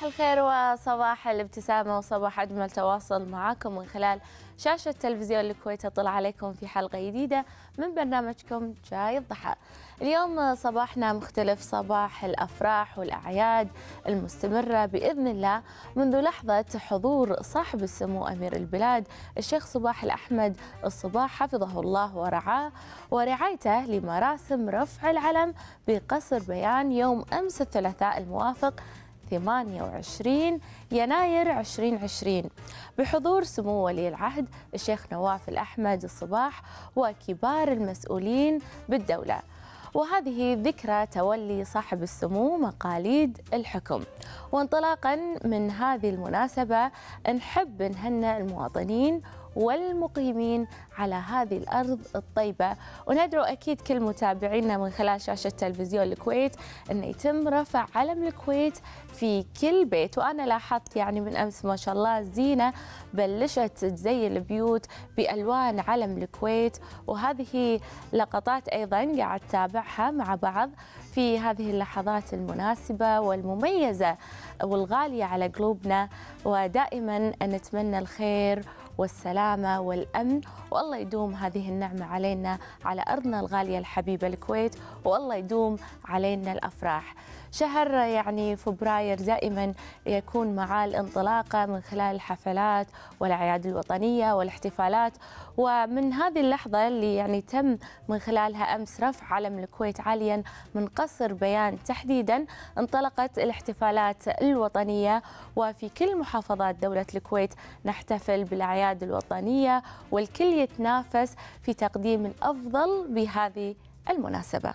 الخير وصباح الابتسامة وصباح أجمل تواصل معاكم من خلال شاشة تلفزيون الكويت. أطلع عليكم في حلقة جديدة من برنامجكم جاي الضحى. اليوم صباحنا مختلف، صباح الأفراح والأعياد المستمرة بإذن الله منذ لحظة حضور صاحب السمو أمير البلاد الشيخ صباح الأحمد الصباح حفظه الله ورعاه ورعايته لمراسم رفع العلم بقصر بيان يوم أمس الثلاثاء الموافق 28 يناير 2020 بحضور سمو ولي العهد الشيخ نواف الأحمد الصباح وكبار المسؤولين بالدولة. وهذه ذكرى تولي صاحب السمو مقاليد الحكم. وانطلاقا من هذه المناسبة نحب نهنئ المواطنين والمقيمين على هذه الأرض الطيبة، وندعو أكيد كل متابعينا من خلال شاشة تلفزيون الكويت أن يتم رفع علم الكويت في كل بيت. وأنا لاحظت يعني من أمس ما شاء الله الزينة بلشت تزين البيوت بألوان علم الكويت، وهذه لقطات أيضا قاعد تتابعها مع بعض في هذه اللحظات المناسبة والمميزة والغالية على قلوبنا. ودائما نتمنى الخير والسلامة والأمن، والله يدوم هذه النعمة علينا على أرضنا الغالية الحبيبة الكويت، والله يدوم علينا الأفراح. شهر يعني فبراير دائما يكون معاه الانطلاقة من خلال الحفلات والأعياد الوطنية والاحتفالات، ومن هذه اللحظة اللي يعني تم من خلالها أمس رفع علم الكويت عاليا من قصر بيان تحديدا، انطلقت الاحتفالات الوطنية وفي كل محافظات دولة الكويت نحتفل بالأعياد الوطنية، والكل يتنافس في تقديم الأفضل بهذه المناسبة.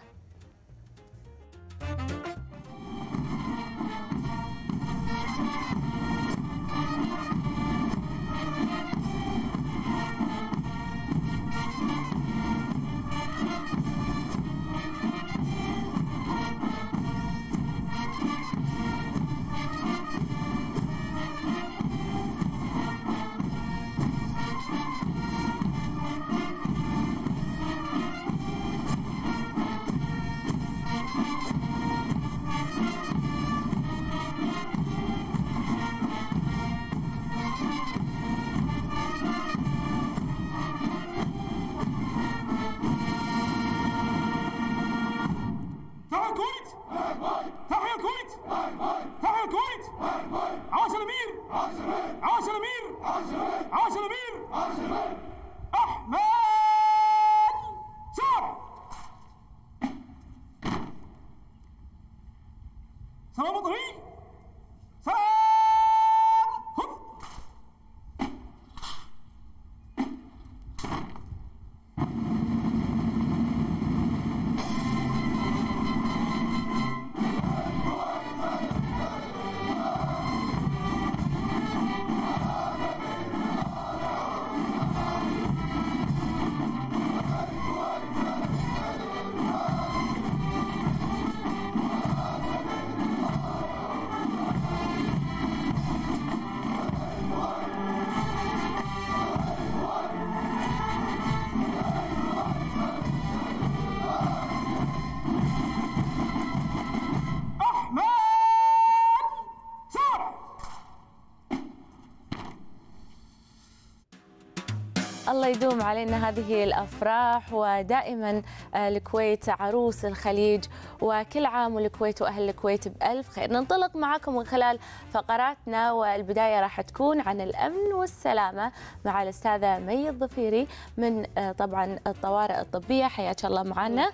الله يدوم علينا هذه الأفراح، ودائما الكويت عروس الخليج، وكل عام والكويت وأهل الكويت بألف خير. ننطلق معكم من خلال فقراتنا، والبداية راح تكون عن الأمن والسلامة مع الأستاذة مي الظفيري من طبعا الطوارئ الطبية. حياك الله معنا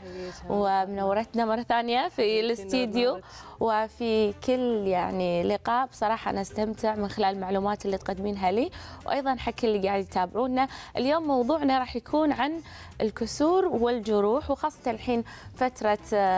ومنورتنا مرة ثانية في الاستديو وفي كل يعني لقاء. بصراحة أنا استمتع من خلال المعلومات اللي تقدمينها لي، وأيضا حكي اللي قاعد يتابعونا. اليوم موضوعنا راح يكون عن الكسور والجروح، وخاصة الحين فترة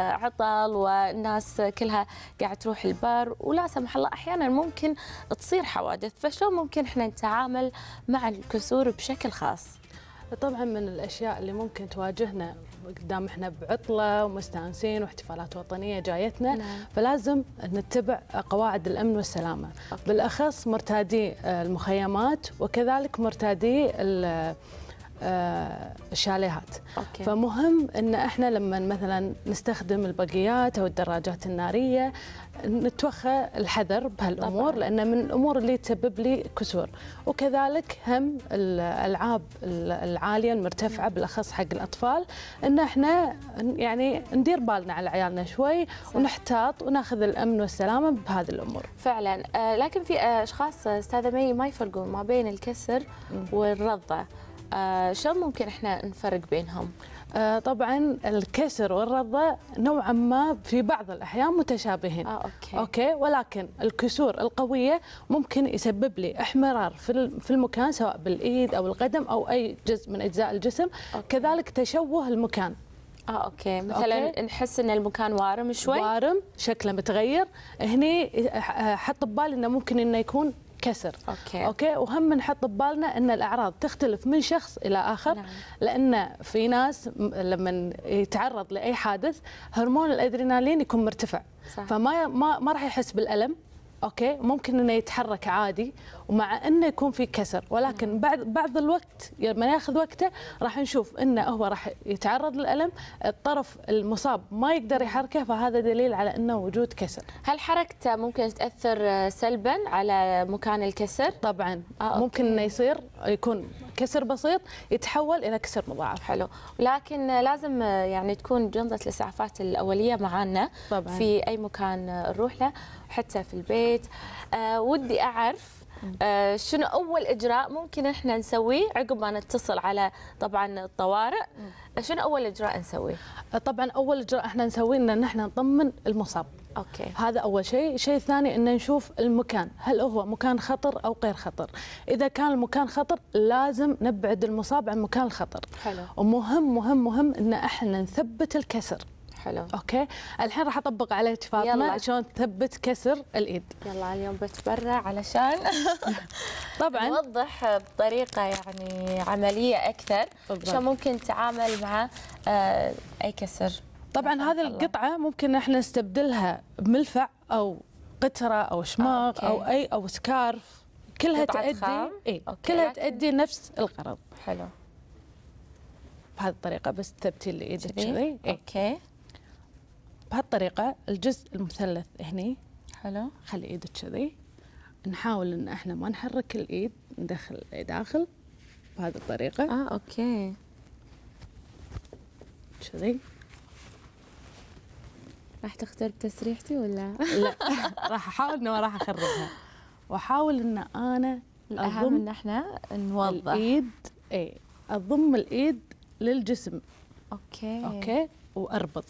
عطل والناس كلها قاعد تروح البر، ولا سمح الله أحيانا ممكن تصير حوادث، فشلون ممكن احنا نتعامل مع الكسور بشكل خاص؟ طبعا من الاشياء اللي ممكن تواجهنا قدام احنا بعطله ومستانسين واحتفالات وطنيه جايتنا، فلازم نتبع قواعد الامن والسلامه. بالاخص مرتادي المخيمات وكذلك مرتادي الشاليهات. أوكي. فمهم ان احنا لما مثلا نستخدم البقيات او الدراجات الناريه نتوخى الحذر بهالامور طبعاً. لان من الامور اللي تسبب لي كسور. وكذلك هم الالعاب العاليه المرتفعه بالاخص حق الاطفال، ان احنا يعني ندير بالنا على عيالنا شوي صح. ونحتاط وناخذ الامن والسلامه بهذه الامور. فعلا. لكن في اشخاص استاذه مي ما يفرقون ما بين الكسر والرضع، شلون ممكن احنا نفرق بينهم؟ طبعا الكسر والرضع نوعا ما في بعض الاحيان متشابهين. اوكي، ولكن الكسور القويه ممكن يسبب لي احمرار في المكان سواء بالايد او القدم او اي جزء من اجزاء الجسم. كذلك تشوه المكان. اوكي، مثلا نحس ان المكان وارم شوي، وارم شكله متغير، هني حط ببالي انه ممكن انه يكون كسر. اوكي، وهم نحط ببالنا ان الاعراض تختلف من شخص الى اخر. نعم. لان في ناس لما يتعرض لاي حادث هرمون الادرينالين يكون مرتفع صح. فما ما راح يحس بالالم. اوكي، ممكن انه يتحرك عادي ومع انه يكون في كسر، ولكن بعد الوقت لما ياخذ وقته راح نشوف انه هو راح يتعرض للالم، الطرف المصاب ما يقدر يحركه، فهذا دليل على انه وجود كسر. هل حركته ممكن تاثر سلبا على مكان الكسر؟ طبعا. ممكن انه يصير يكون كسر بسيط يتحول الى كسر مضاعف. حلو، لكن لازم يعني تكون جنطه الاسعافات الاوليه معنا طبعا في اي مكان نروح له، حتى في البيت. ودي اعرف شنو اول اجراء ممكن احنا نسويه عقب ما نتصل على طبعا الطوارئ؟ شنو اول اجراء نسويه؟ طبعا اول اجراء احنا نسويه ان نحن نطمن المصاب. اوكي، هذا اول شيء. الشيء الثاني ان نشوف المكان، هل هو مكان خطر او غير خطر؟ اذا كان المكان خطر لازم نبعد المصاب عن مكان الخطر. حلو. ومهم مهم مهم ان احنا نثبت الكسر. حلو. اوكي، الحين راح اطبق عليك فاطمه شلون تثبت كسر الايد. يلا اليوم بتبرع علشان طبعا نوضح بطريقه يعني عمليه اكثر شلون ممكن نتعامل مع اي كسر. طبعا هذه القطعه ممكن احنا نستبدلها بملفع او قطره او شماغ او سكارف، كلها تؤدي كلها تؤدي نفس الغرض. حلو. بهذه الطريقه بس تثبتي ايدك كذي. اوكي، بهالطريقه الجزء المثلث هني. حلو. خلي ايدك كذي، نحاول ان احنا ما نحرك الايد، ندخل داخل بهذه الطريقه. اوكي كذي. راح تختار بتسريحتي ولا لا؟ راح احاول انه ما راح اخربها، واحاول ان انا الاهم ان احنا نوضح الايد. اضم الايد للجسم. اوكي واربط.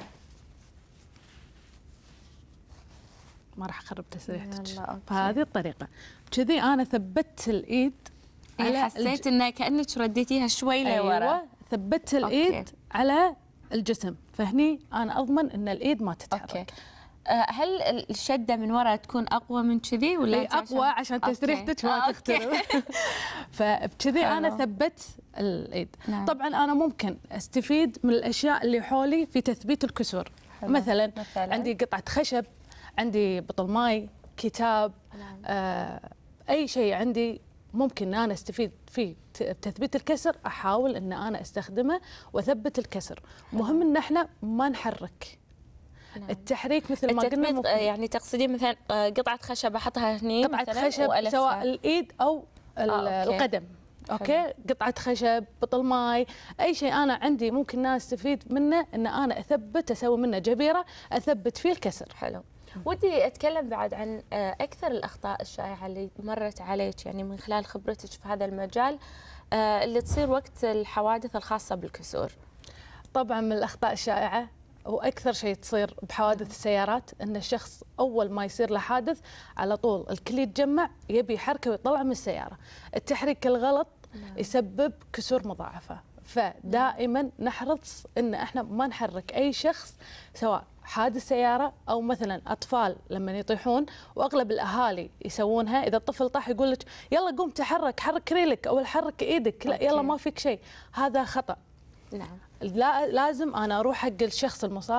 ما راح اخرب تسريحتك. بهذه الطريقه كذي انا ثبت الايد. حسيت انه كانك رديتيها شوي لورا. ايوه، ثبت الايد على الجسم، فهني انا اضمن ان الايد ما تتحرك. هل الشده من ورا تكون اقوى من كذي ولا اقوى عشان تسريحتك ما تخترب؟ فبكذي انا ثبت الايد. نعم. طبعا انا ممكن استفيد من الاشياء اللي حولي في تثبيت الكسور. مثلا عندي قطعه خشب، عندي بطل ماي، كتاب. نعم. اي شيء عندي ممكن ان انا استفيد فيه بتثبيت الكسر، احاول ان انا استخدمه واثبت الكسر. مهم ان احنا ما نحرك. نعم. التحريك مثل ما قلنا يعني تقصدين مثلا قطعه خشب احطها هني، قطعه خشب سواء الايد او القدم. اوكي، قطعه خشب، بطل ماي، اي شيء انا عندي ممكن ان استفيد منه، ان انا اثبت، اسوي منه جبيره اثبت فيه الكسر. حلو. ودي اتكلم بعد عن اكثر الاخطاء الشائعه اللي مرت عليك يعني من خلال خبرتك في هذا المجال، اللي تصير وقت الحوادث الخاصه بالكسور. طبعا من الاخطاء الشائعه واكثر شيء تصير بحوادث السيارات ان الشخص اول ما يصير له حادث على طول الكل يتجمع يبي يحركه ويطلع من السياره. التحريك الغلط يسبب كسور مضاعفه، فدائما نحرص ان احنا ما نحرك اي شخص، سواء حادث سياره او مثلا اطفال لما يطيحون، واغلب الاهالي يسوونها. اذا الطفل طاح يقول لك يلا قوم تحرك، حرك ريلك او حرك ايدك، لا يلا ما فيك شيء. هذا خطا. نعم. لازم انا اروح حق الشخص المصاب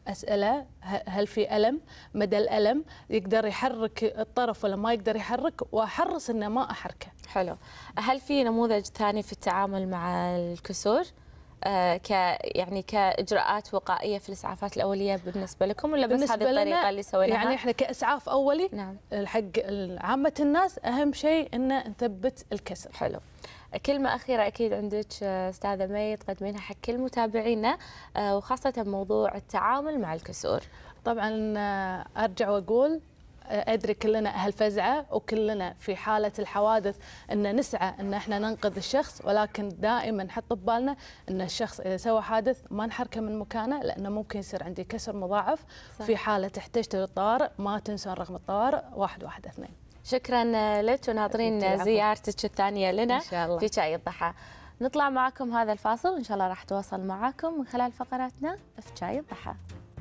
أسأله هل في ألم، مدى الألم، يقدر يحرك الطرف ولا ما يقدر يحرك، وأحرص إنه ما أحركه. حلو. هل في نموذج ثاني في التعامل مع الكسور؟ يعني كإجراءات وقائية في الإسعافات الأولية بالنسبة لكم، ولا بس هذه الطريقة اللي سويناها؟ يعني إحنا كإسعاف أولي، نعم، حق عامة الناس أهم شيء إن نثبت الكسر. حلو. كلمة أخيرة أكيد عندك أستاذة مي تقدمينها حق كل متابعينا، وخاصة موضوع التعامل مع الكسور. طبعا أرجع وأقول أدري كلنا أهل فزعة، وكلنا في حالة الحوادث أن نسعى أن احنا ننقذ الشخص، ولكن دائما نحط ببالنا أن الشخص إذا سوى حادث ما نحركه من مكانه، لأنه ممكن يصير عندي كسر مضاعف. صح. في حالة احتجت للطوارئ ما تنسون رقم الطوارئ 112. شكرا لك، وناظرين زيارتك الثانية لنا إن شاء الله في شاي الضحى. نطلع معكم هذا الفاصل، وإن شاء الله راح تواصل معاكم من خلال فقراتنا في شاي الضحى.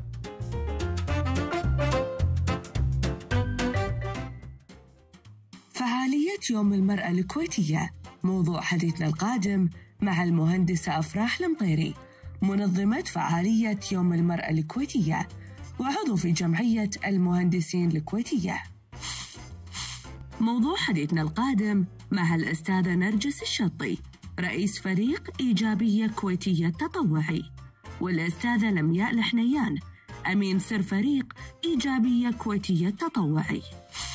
فعالية يوم المرأة الكويتية موضوع حديثنا القادم مع المهندسة أفراح المطيري، منظمة فعالية يوم المرأة الكويتية وعضو في جمعية المهندسين الكويتية. موضوع حديثنا القادم مع الأستاذة نرجس الشطي، رئيس فريق إيجابية كويتية تطوعي، والأستاذة لمياء الحنيان، أمين سر فريق إيجابية كويتية تطوعي.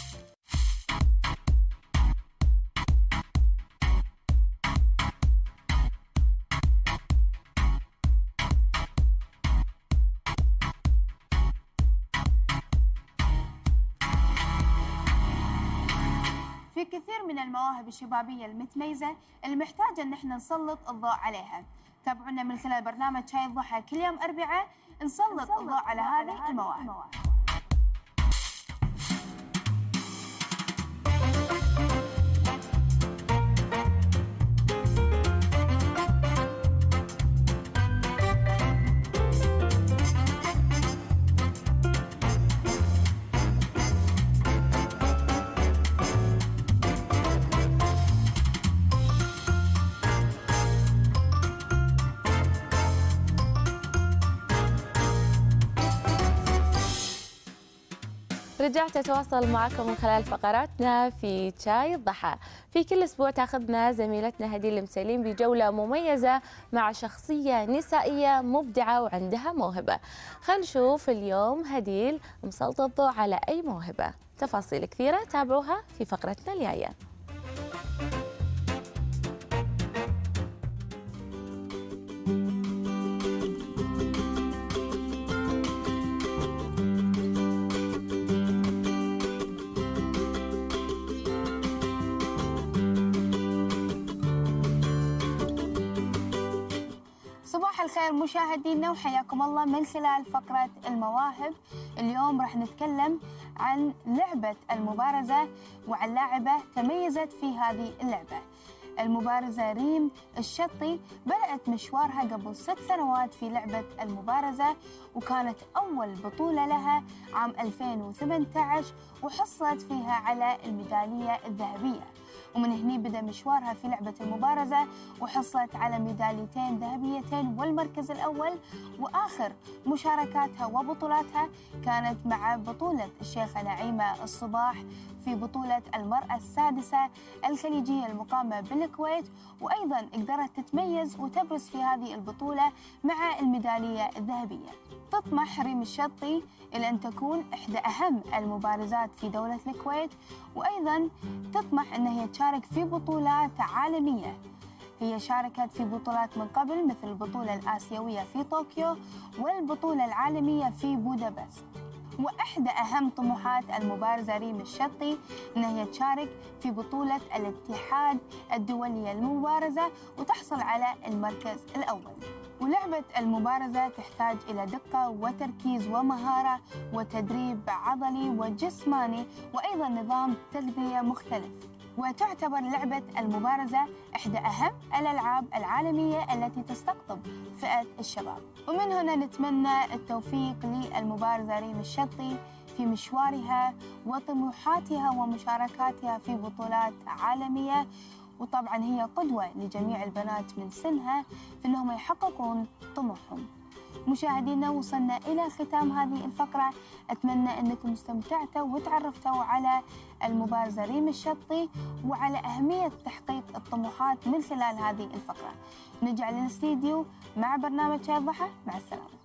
في كثير من المواهب الشبابية المتميزة اللي محتاجة ان احنا نسلط الضوء عليها. تابعونا من خلال برنامج شاي الضحى كل يوم أربعاء، نسلط الضوء على هذه المواهب. رجعت أتواصل معكم من خلال فقراتنا في شاي الضحى. في كل أسبوع تاخذنا زميلتنا هديل المسليم بجولة مميزة مع شخصية نسائية مبدعة وعندها موهبة. خلينا نشوف اليوم هديل مسلطة الضوء على أي موهبة. تفاصيل كثيرة تابعوها في فقرتنا الجاية. صباح الخير مشاهدينا، وحياكم الله من خلال فقرة المواهب. اليوم راح نتكلم عن لعبة المبارزة وعن لاعبة تميزت في هذه اللعبة. المبارزة ريم الشطي بدأت مشوارها قبل 6 سنوات في لعبة المبارزة، وكانت أول بطولة لها عام 2018 وحصلت فيها على الميدالية الذهبية. ومن هني بدأ مشوارها في لعبة المبارزة وحصلت على ميداليتين ذهبيتين والمركز الأول. وآخر مشاركاتها وبطولاتها كانت مع بطولة الشيخة نعيمة الصباح في بطولة المرأة السادسة الخليجية المقامة بالكويت، وأيضا قدرت تتميز وتبرز في هذه البطولة مع الميدالية الذهبية. تطمح ريم الشطي إلى أن تكون إحدى أهم المبارزات في دولة الكويت، وأيضا تطمح أن هي تشارك في بطولات عالمية. هي شاركت في بطولات من قبل مثل البطولة الآسيوية في طوكيو والبطولة العالمية في بودابست. وإحدى أهم طموحات المبارزة ريم الشطي أن هي تشارك في بطولة الاتحاد الدولي للمبارزة وتحصل على المركز الأول. ولعبة المبارزة تحتاج إلى دقة وتركيز ومهارة وتدريب عضلي وجسماني وأيضا نظام تغذية مختلف. وتعتبر لعبة المبارزة إحدى أهم الألعاب العالمية التي تستقطب فئة الشباب. ومن هنا نتمنى التوفيق للمبارزة ريم الشطي في مشوارها وطموحاتها ومشاركاتها في بطولات عالمية. وطبعا هي قدوة لجميع البنات من سنها في أنهم يحققون طموحهم. مشاهدينا وصلنا إلى ختام هذه الفقرة. أتمنى أنكم استمتعتوا وتعرفتوا على المبارزة ريم الشطي وعلى أهمية تحقيق الطموحات من خلال هذه الفقرة. نرجع للاستديو مع برنامج شاي الضحى. مع السلامة.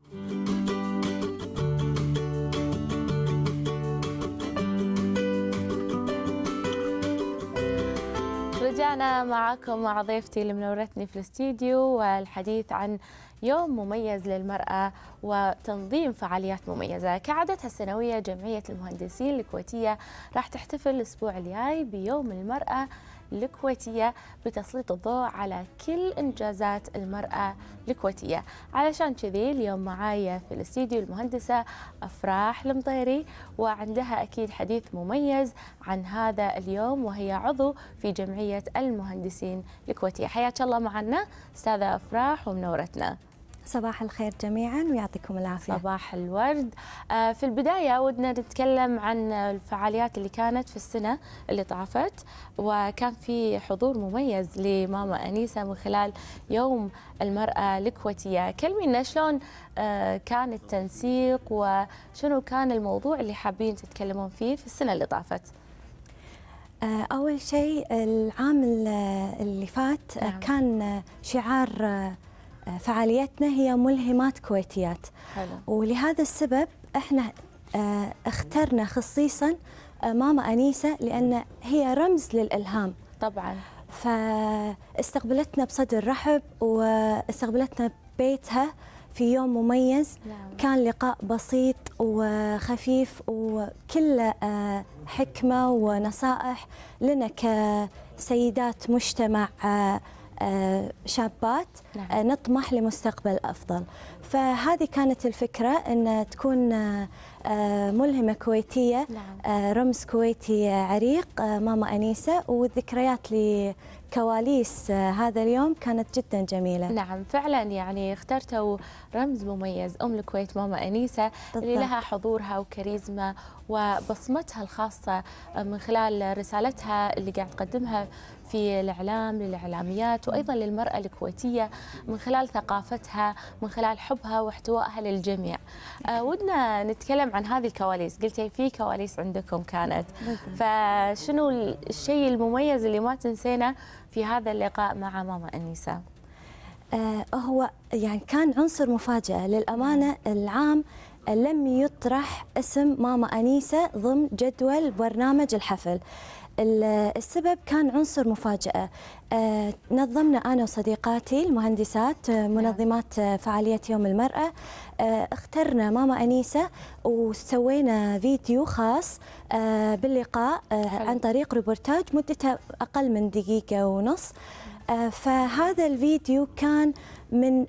رجعنا معاكم مع ضيفتي اللي منورتني في الاستديو والحديث عن يوم مميز للمرأة وتنظيم فعاليات مميزة. كعادتها السنوية جمعية المهندسين الكويتية راح تحتفل الأسبوع الجاي بيوم المرأة الكويتية بتسليط الضوء على كل إنجازات المرأة الكويتية. علشان كذي اليوم معايا في الاستديو المهندسة أفراح المطيري، وعندها أكيد حديث مميز عن هذا اليوم، وهي عضو في جمعية المهندسين الكويتية. حياك الله معنا أستاذة أفراح ومنورتنا. صباح الخير جميعا ويعطيكم العافية. صباح الورد. في البداية ودنا نتكلم عن الفعاليات اللي كانت في السنة اللي طافت، وكان في حضور مميز لماما أنيسة من خلال يوم المرأة الكويتية. كلمينا شلون كان التنسيق وشنو كان الموضوع اللي حابين تتكلمون فيه في السنة اللي طافت؟ أول شيء العام اللي فات نعم. كان شعار فعاليتنا هي ملهمات كويتيات. حلو. ولهذا السبب احنا اخترنا خصيصا ماما أنيسة لأن هي رمز للإلهام طبعا. فاستقبلتنا بصدر رحب واستقبلتنا ببيتها في يوم مميز. نعم. كان لقاء بسيط وخفيف وكله حكمة ونصائح لنا كسيدات مجتمع شابات. نعم. نطمح لمستقبل أفضل. فهذه كانت الفكرة أن تكون ملهمة كويتية. نعم. رمز كويتي عريق ماما أنيسة، والذكريات لكواليس هذا اليوم كانت جدا جميلة. نعم فعلا، يعني اخترتوا رمز مميز أم الكويت ماما أنيسة اللي لها حضورها وكاريزما وبصمتها الخاصة من خلال رسالتها اللي قاعد تقدمها في الإعلام للإعلاميات وأيضا للمرأة الكويتية من خلال ثقافتها، من خلال حبها واحتوائها للجميع. ودنا نتكلم عن هذه الكواليس. قلتي في كواليس عندكم كانت، فشنو الشيء المميز اللي ما تنسينا في هذا اللقاء مع ماما أنيسة؟ هو يعني كان عنصر مفاجأة للأمانة. العام لم يطرح اسم ماما أنيسة ضمن جدول برنامج الحفل. السبب كان عنصر مفاجأة. نظمنا أنا وصديقاتي المهندسات منظمات فعالية يوم المرأة، اخترنا ماما أنيسة وسوينا فيديو خاص باللقاء عن طريق روبورتاج مدته أقل من دقيقة ونص. فهذا الفيديو كان من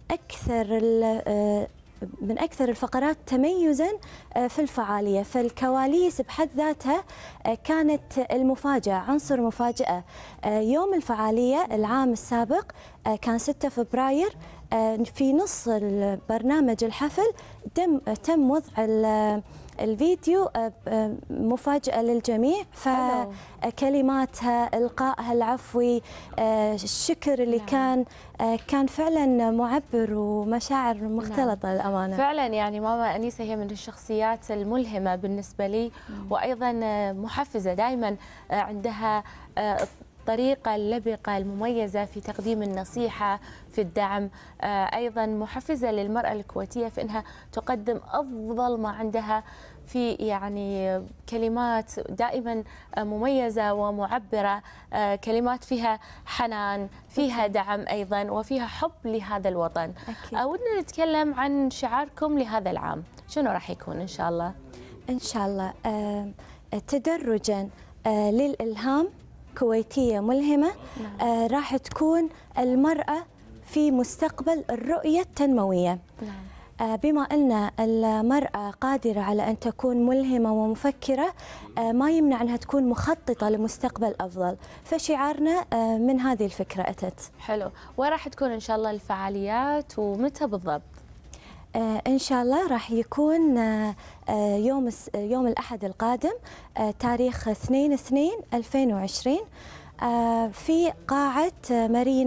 أكثر الفقرات تميزاً في الفعالية. فالكواليس بحد ذاتها كانت المفاجأة، عنصر مفاجأة. يوم الفعالية العام السابق كان 6 فبراير، في نص برنامج الحفل تم وضع الفيديو مفاجأة للجميع. فكلماتها، إلقائها العفوي، الشكر اللي كان فعلا معبر ومشاعر مختلطة الأمانة. فعلا يعني ماما أنيسة هي من الشخصيات الملهمة بالنسبة لي، وأيضا محفزة. دائما عندها الطريقة اللبقة المميزة في تقديم النصيحة، في الدعم. أيضا محفزة للمرأة الكويتية في أنها تقدم أفضل ما عندها في يعني كلمات دائما مميزة ومعبرة، كلمات فيها حنان، فيها دعم أيضا، وفيها حب لهذا الوطن. ودنا نتكلم عن شعاركم لهذا العام، شنو راح يكون إن شاء الله؟ إن شاء الله تدرجا للإلهام كويتية ملهمة. راح تكون المرأة في مستقبل الرؤية التنموية. بما أن المرأة قادرة على أن تكون ملهمة ومفكرة، ما يمنع أنها تكون مخططة لمستقبل أفضل. فشعارنا من هذه الفكرة أتت. حلو. وين راح تكون إن شاء الله الفعاليات ومتى بالضبط؟ إن شاء الله راح يكون يوم الأحد القادم، تاريخ 2/2/2020، في قاعة مارينا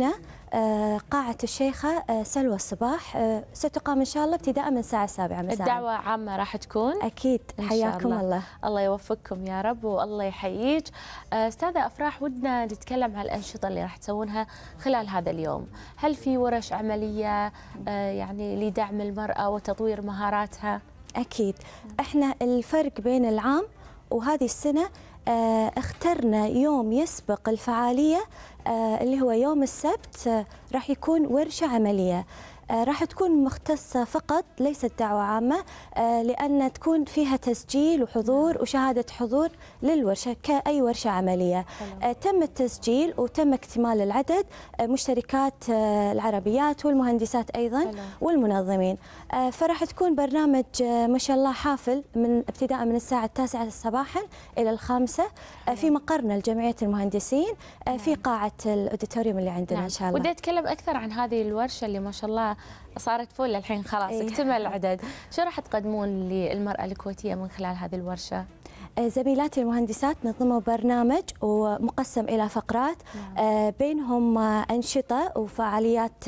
قاعة الشيخة سلوى الصباح، ستقام إن شاء الله ابتداء من الساعة 7 مساء. الدعوة عامة راح تكون؟ أكيد. حياكم الله. الله يوفقكم يا رب والله يحييك. أستاذة أفراح، ودنا نتكلم عن الأنشطة اللي راح تسوونها خلال هذا اليوم. هل في ورش عملية يعني لدعم المرأة وتطوير مهاراتها؟ أكيد. إحنا الفرق بين العام وهذه السنة اخترنا يوم يسبق الفعالية اللي هو يوم السبت، راح يكون ورشة عملية، راح تكون مختصة فقط ليست دعوة عامة، لأن تكون فيها تسجيل وحضور وشهادة حضور للورشة كأي ورشة عملية. تم التسجيل وتم اكتمال العدد، مشتركات العربيات والمهندسات أيضا والمنظمين. فراح تكون برنامج ما شاء الله حافل من ابتداء من الساعة 9 صباحا إلى 5 في مقرنا لجمعية المهندسين في قاعة الأوديتوريوم اللي عندنا إن شاء الله. ودي أتكلم أكثر عن هذه الورشة اللي ما شاء الله صارت فل الحين، خلاص اكتمل العدد. شو راح تقدمون للمرأة الكويتية من خلال هذه الورشة؟ زميلاتي المهندسات نظموا برنامج ومقسم إلى فقرات، بينهم أنشطة وفعاليات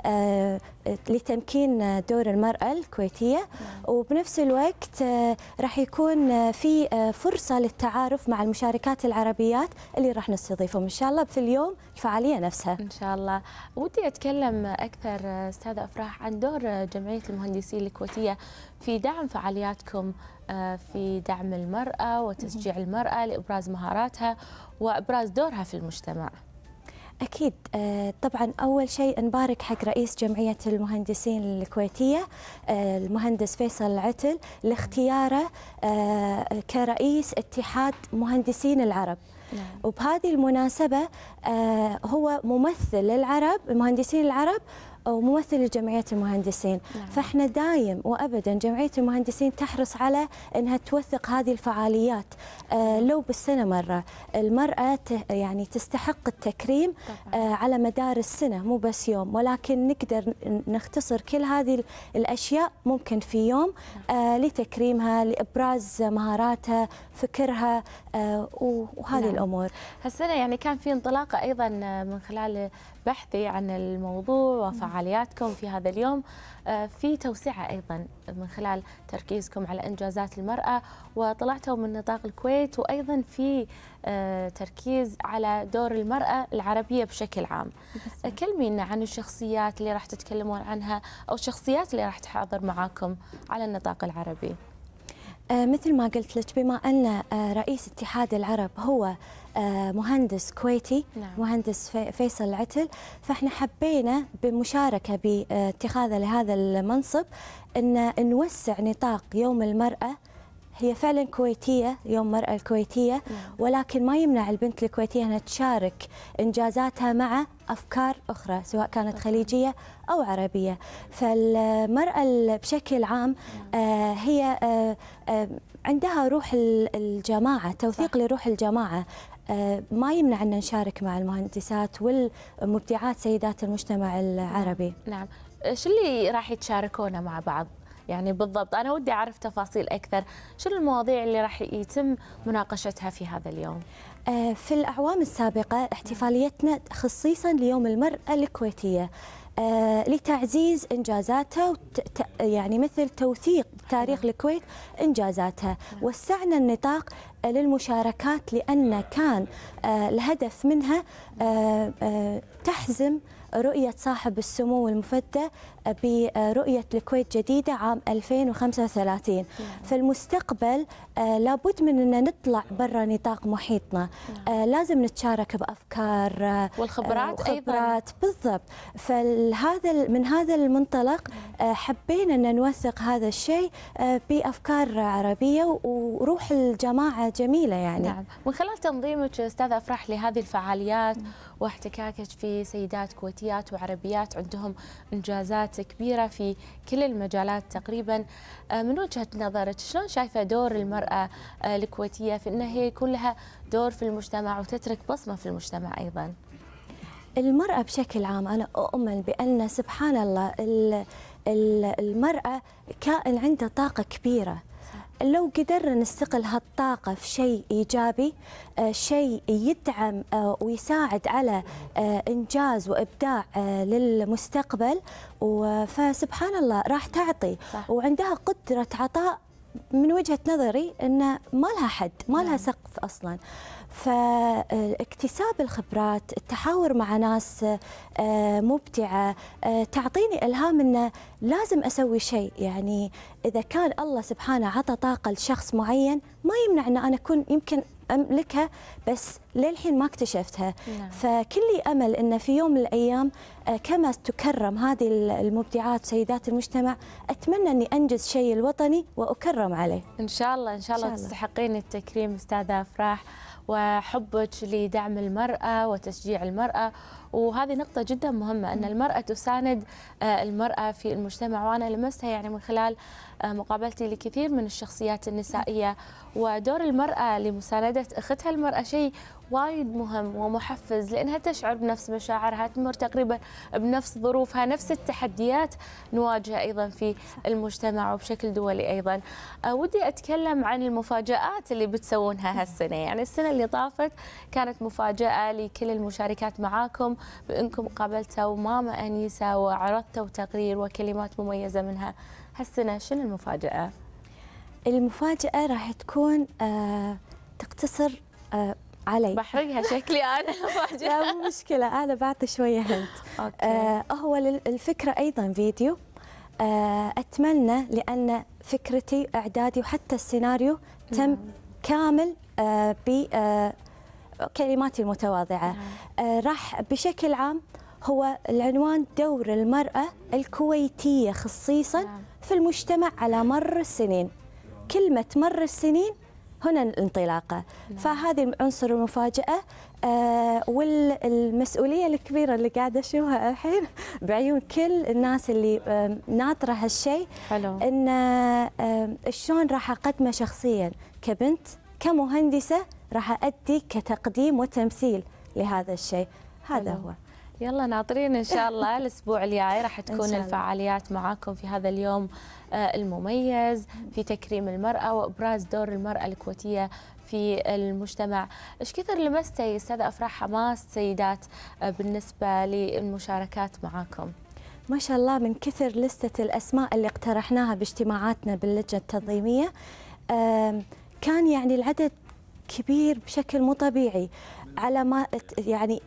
لتمكين دور المرأة الكويتية، وبنفس الوقت راح يكون في فرصة للتعارف مع المشاركات العربيات اللي راح نستضيفهم إن شاء الله في اليوم الفعالية نفسها إن شاء الله. ودي أتكلم أكثر أستاذة أفراح عن دور جمعية المهندسين الكويتية في دعم فعالياتكم في دعم المرأة وتشجيع المرأة لإبراز مهاراتها وإبراز دورها في المجتمع. أكيد. طبعا أول شيء نبارك حق رئيس جمعية المهندسين الكويتية المهندس فيصل العتل لاختياره كرئيس اتحاد مهندسين العرب. وبهذه المناسبة هو ممثل للعرب، مهندسين العرب، وممثل لجمعية المهندسين. فاحنا دايم وابدا جمعية المهندسين تحرص على انها توثق هذه الفعاليات لو بالسنة مرة. المرأة يعني تستحق التكريم على مدار السنة، مو بس يوم، ولكن نقدر نختصر كل هذه الاشياء ممكن في يوم لتكريمها، لابراز مهاراتها، فكرها وهذه الامور. هالسنة يعني كان في انطلاقة ايضا من خلال بحثي عن الموضوع وفعالياتكم في هذا اليوم، في توسعة أيضا من خلال تركيزكم على إنجازات المرأة، وطلعتوا من نطاق الكويت، وأيضا في تركيز على دور المرأة العربية بشكل عام. كلمينا عن الشخصيات اللي راح تتكلمون عنها أو الشخصيات اللي راح تحاضر معاكم على النطاق العربي. مثل ما قلت لك، بما أن رئيس اتحاد العرب هو مهندس كويتي، مهندس فيصل العتل، فاحنا حبينا بمشاركة باتخاذه لهذا المنصب أن نوسع نطاق يوم المرأة. هي فعلا كويتية، يوم المرأة الكويتية، ولكن ما يمنع البنت الكويتية أنها تشارك إنجازاتها مع أفكار أخرى سواء كانت خليجية أو عربية. فالمرأة بشكل عام هي عندها روح الجماعة، توثيق لروح الجماعة. ما يمنع أن نشارك مع المهندسات والمبدعات سيدات المجتمع العربي. نعم. شو اللي راح يتشاركونه مع بعض؟ يعني بالضبط أنا ودي أعرف تفاصيل أكثر. شو المواضيع اللي راح يتم مناقشتها في هذا اليوم؟ في الأعوام السابقة احتفاليتنا خصيصا ليوم المرأة الكويتية لتعزيز إنجازاتها، يعني مثل توثيق تاريخ الكويت إنجازاتها. وسعنا النطاق للمشاركات لأن كان الهدف منها تحزم رؤية صاحب السمو المفدى برؤية الكويت جديدة عام 2035. فالمستقبل لابد من أن نطلع برا نطاق محيطنا، لازم نتشارك بأفكار والخبرات أيضا. بالضبط. من هذا المنطلق حبينا أن نوثق هذا الشيء بأفكار عربية وروح الجماعة جميلة يعني. نعم. من خلال تنظيمك أستاذة أفراح لهذه الفعاليات واحتكاكك في سيدات كويتيات وعربيات عندهم إنجازات كبيرة في كل المجالات تقريبا، من وجهة نظرك شلون شايفة دور المرأة الكويتية في أنها هي يكون لها دور في المجتمع وتترك بصمة في المجتمع أيضا؟ المرأة بشكل عام أنا أؤمن بأن سبحان الله المرأة كائن عنده طاقة كبيرة. لو قدرنا نستغل هالطاقة في شيء إيجابي، شيء يدعم ويساعد على إنجاز وإبداع للمستقبل، فسبحان الله راح تعطي صح. وعندها قدرة عطاء من وجهة نظري أن ما لها حد، ما لها سقف أصلاً. فاكتساب الخبرات، التحاور مع ناس مبدعة تعطيني إلهام أنه لازم أسوي شيء. يعني إذا كان الله سبحانه عطى طاقة لشخص معين ما يمنع أن أنا أكون يمكن أملكها بس للحين ما اكتشفتها. فكل لي أمل أن في يوم من الأيام كما تكرم هذه المبدعات سيدات المجتمع، أتمنى أني أنجز شيء الوطني وأكرم عليه. إن شاء الله إن شاء الله تستحقين التكريم أستاذة أفراح، وحبك لدعم المرأة وتشجيع المرأة، وهذه نقطة جدا مهمة أن المرأة تساند المرأة في المجتمع. وأنا لمستها يعني من خلال مقابلتي لكثير من الشخصيات النسائية، ودور المرأة لمساندة أختها المرأة شيء وايد مهم ومحفز، لأنها تشعر بنفس مشاعرها، تمر تقريبا بنفس ظروفها، نفس التحديات نواجهها أيضا في المجتمع وبشكل دولي أيضا. ودي أتكلم عن المفاجآت اللي بتسوونها هالسنة. يعني السنة اللي طافت كانت مفاجأة لكل المشاركات معاكم بأنكم قابلتوا ماما أنيسة وعرضتوا تقرير وكلمات مميزة منها. هالسنة شنو المفاجأة؟ المفاجأة راح تكون تقتصر علي. بحرقها شكلي أنا المفاجأة. لا مو مشكلة، أنا بعطي شوية هنت. هو الفكرة أيضا فيديو. أتمنى لأن فكرتي إعدادي وحتى السيناريو تم كامل بكلماتي المتواضعة. راح بشكل عام هو العنوان دور المرأة الكويتية خصيصا في المجتمع على مر السنين. كلمة مر السنين هنا الانطلاقة. فهذه عنصر المفاجأة والمسؤولية الكبيرة اللي قاعدة أشوفها الحين بعيون كل الناس اللي ناطرة هالشيء. إن شلون راح أقدمه شخصيا كبنت كمهندسة، راح أدي كتقديم وتمثيل لهذا الشيء. هذا هو. يلا ناطرين إن شاء الله الأسبوع الجاي راح تكون الفعاليات معاكم في هذا اليوم المميز في تكريم المرأة وإبراز دور المرأة الكويتية في المجتمع. إيش كثر لمستي أستاذة أفراح حماس سيدات بالنسبة للمشاركات معاكم؟ ما شاء الله من كثر لستة الأسماء اللي اقترحناها باجتماعاتنا باللجنة التنظيمية، كان يعني العدد كبير بشكل مو طبيعي. على ما يعني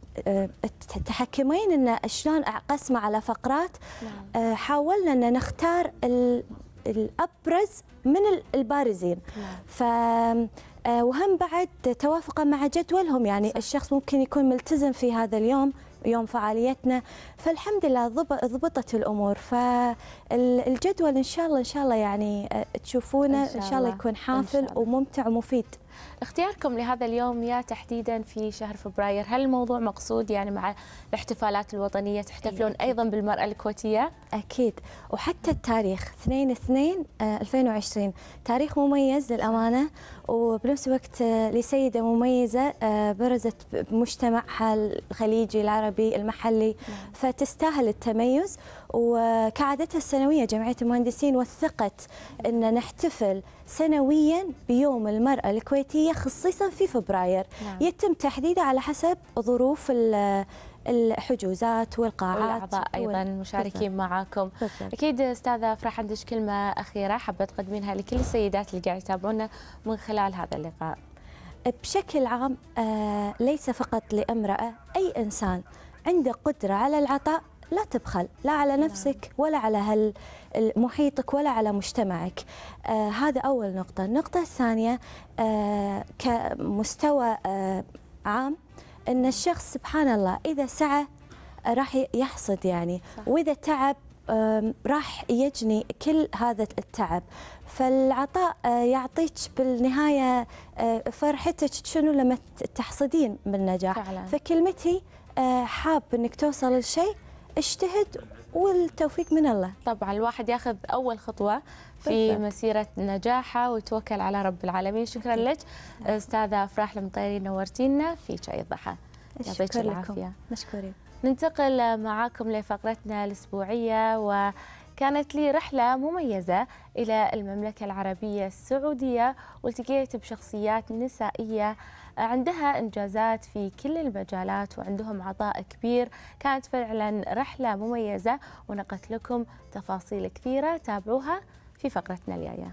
تحكمين ان شلون اقسمه على فقرات. حاولنا ان نختار الابرز من البارزين. ف وهم بعد توافقا مع جدولهم، يعني الشخص ممكن يكون ملتزم في هذا اليوم يوم فعاليتنا، فالحمد لله ضبطت الامور. فالجدول ان شاء الله يعني تشوفونه ان شاء الله يكون حافل وممتع ومفيد. اختياركم لهذا اليوم يا تحديدا في شهر فبراير، هل الموضوع مقصود يعني مع الاحتفالات الوطنية تحتفلون أيضا بالمرأة الكويتية؟ أكيد. وحتى التاريخ 2/2/2020 تاريخ مميز للأمانة، وبنفس الوقت لسيدة مميزة برزت بمجتمعها الخليجي العربي المحلي، فتستاهل التميز. وكعادتها السنوية جمعية المهندسين وثقت أن نحتفل سنويا بيوم المرأة الكويتية خصيصا في فبراير. يتم تحديده على حسب ظروف الحجوزات والقاعات والأعضاء أيضا مشاركين معاكم. أكيد أستاذة أفراح عندك كلمة أخيرة حابة تقدمينها لكل السيدات اللي قاعد يتابعونا من خلال هذا اللقاء؟ بشكل عام ليس فقط لامرأة، أي إنسان عنده قدرة على العطاء لا تبخل، لا على نفسك ولا على محيطك ولا على مجتمعك. هذا أول نقطة. النقطة الثانية كمستوى عام، أن الشخص سبحان الله إذا سعى راح يحصد يعني، وإذا تعب راح يجني كل هذا التعب. فالعطاء يعطيك بالنهاية فرحتك شنو لما تحصدين بالنجاح فعلا. فكلمتي حاب أنك توصل لشيء، اجتهد والتوفيق من الله. طبعا الواحد ياخذ أول خطوة في مسيرة نجاحه ويتوكل على رب العالمين. شكرا لك أستاذة أفراح المطيري، نورتينا في شاي الضحى. يعطيك العافية. مشكورين. ننتقل معاكم لفقرتنا الأسبوعية، كانت لي رحلة مميزة إلى المملكة العربية السعودية، والتقيت بشخصيات نسائية عندها إنجازات في كل المجالات وعندهم عطاء كبير. كانت فعلا رحلة مميزة، ونقلت لكم تفاصيل كثيرة، تابعوها في فقرتنا الجاية.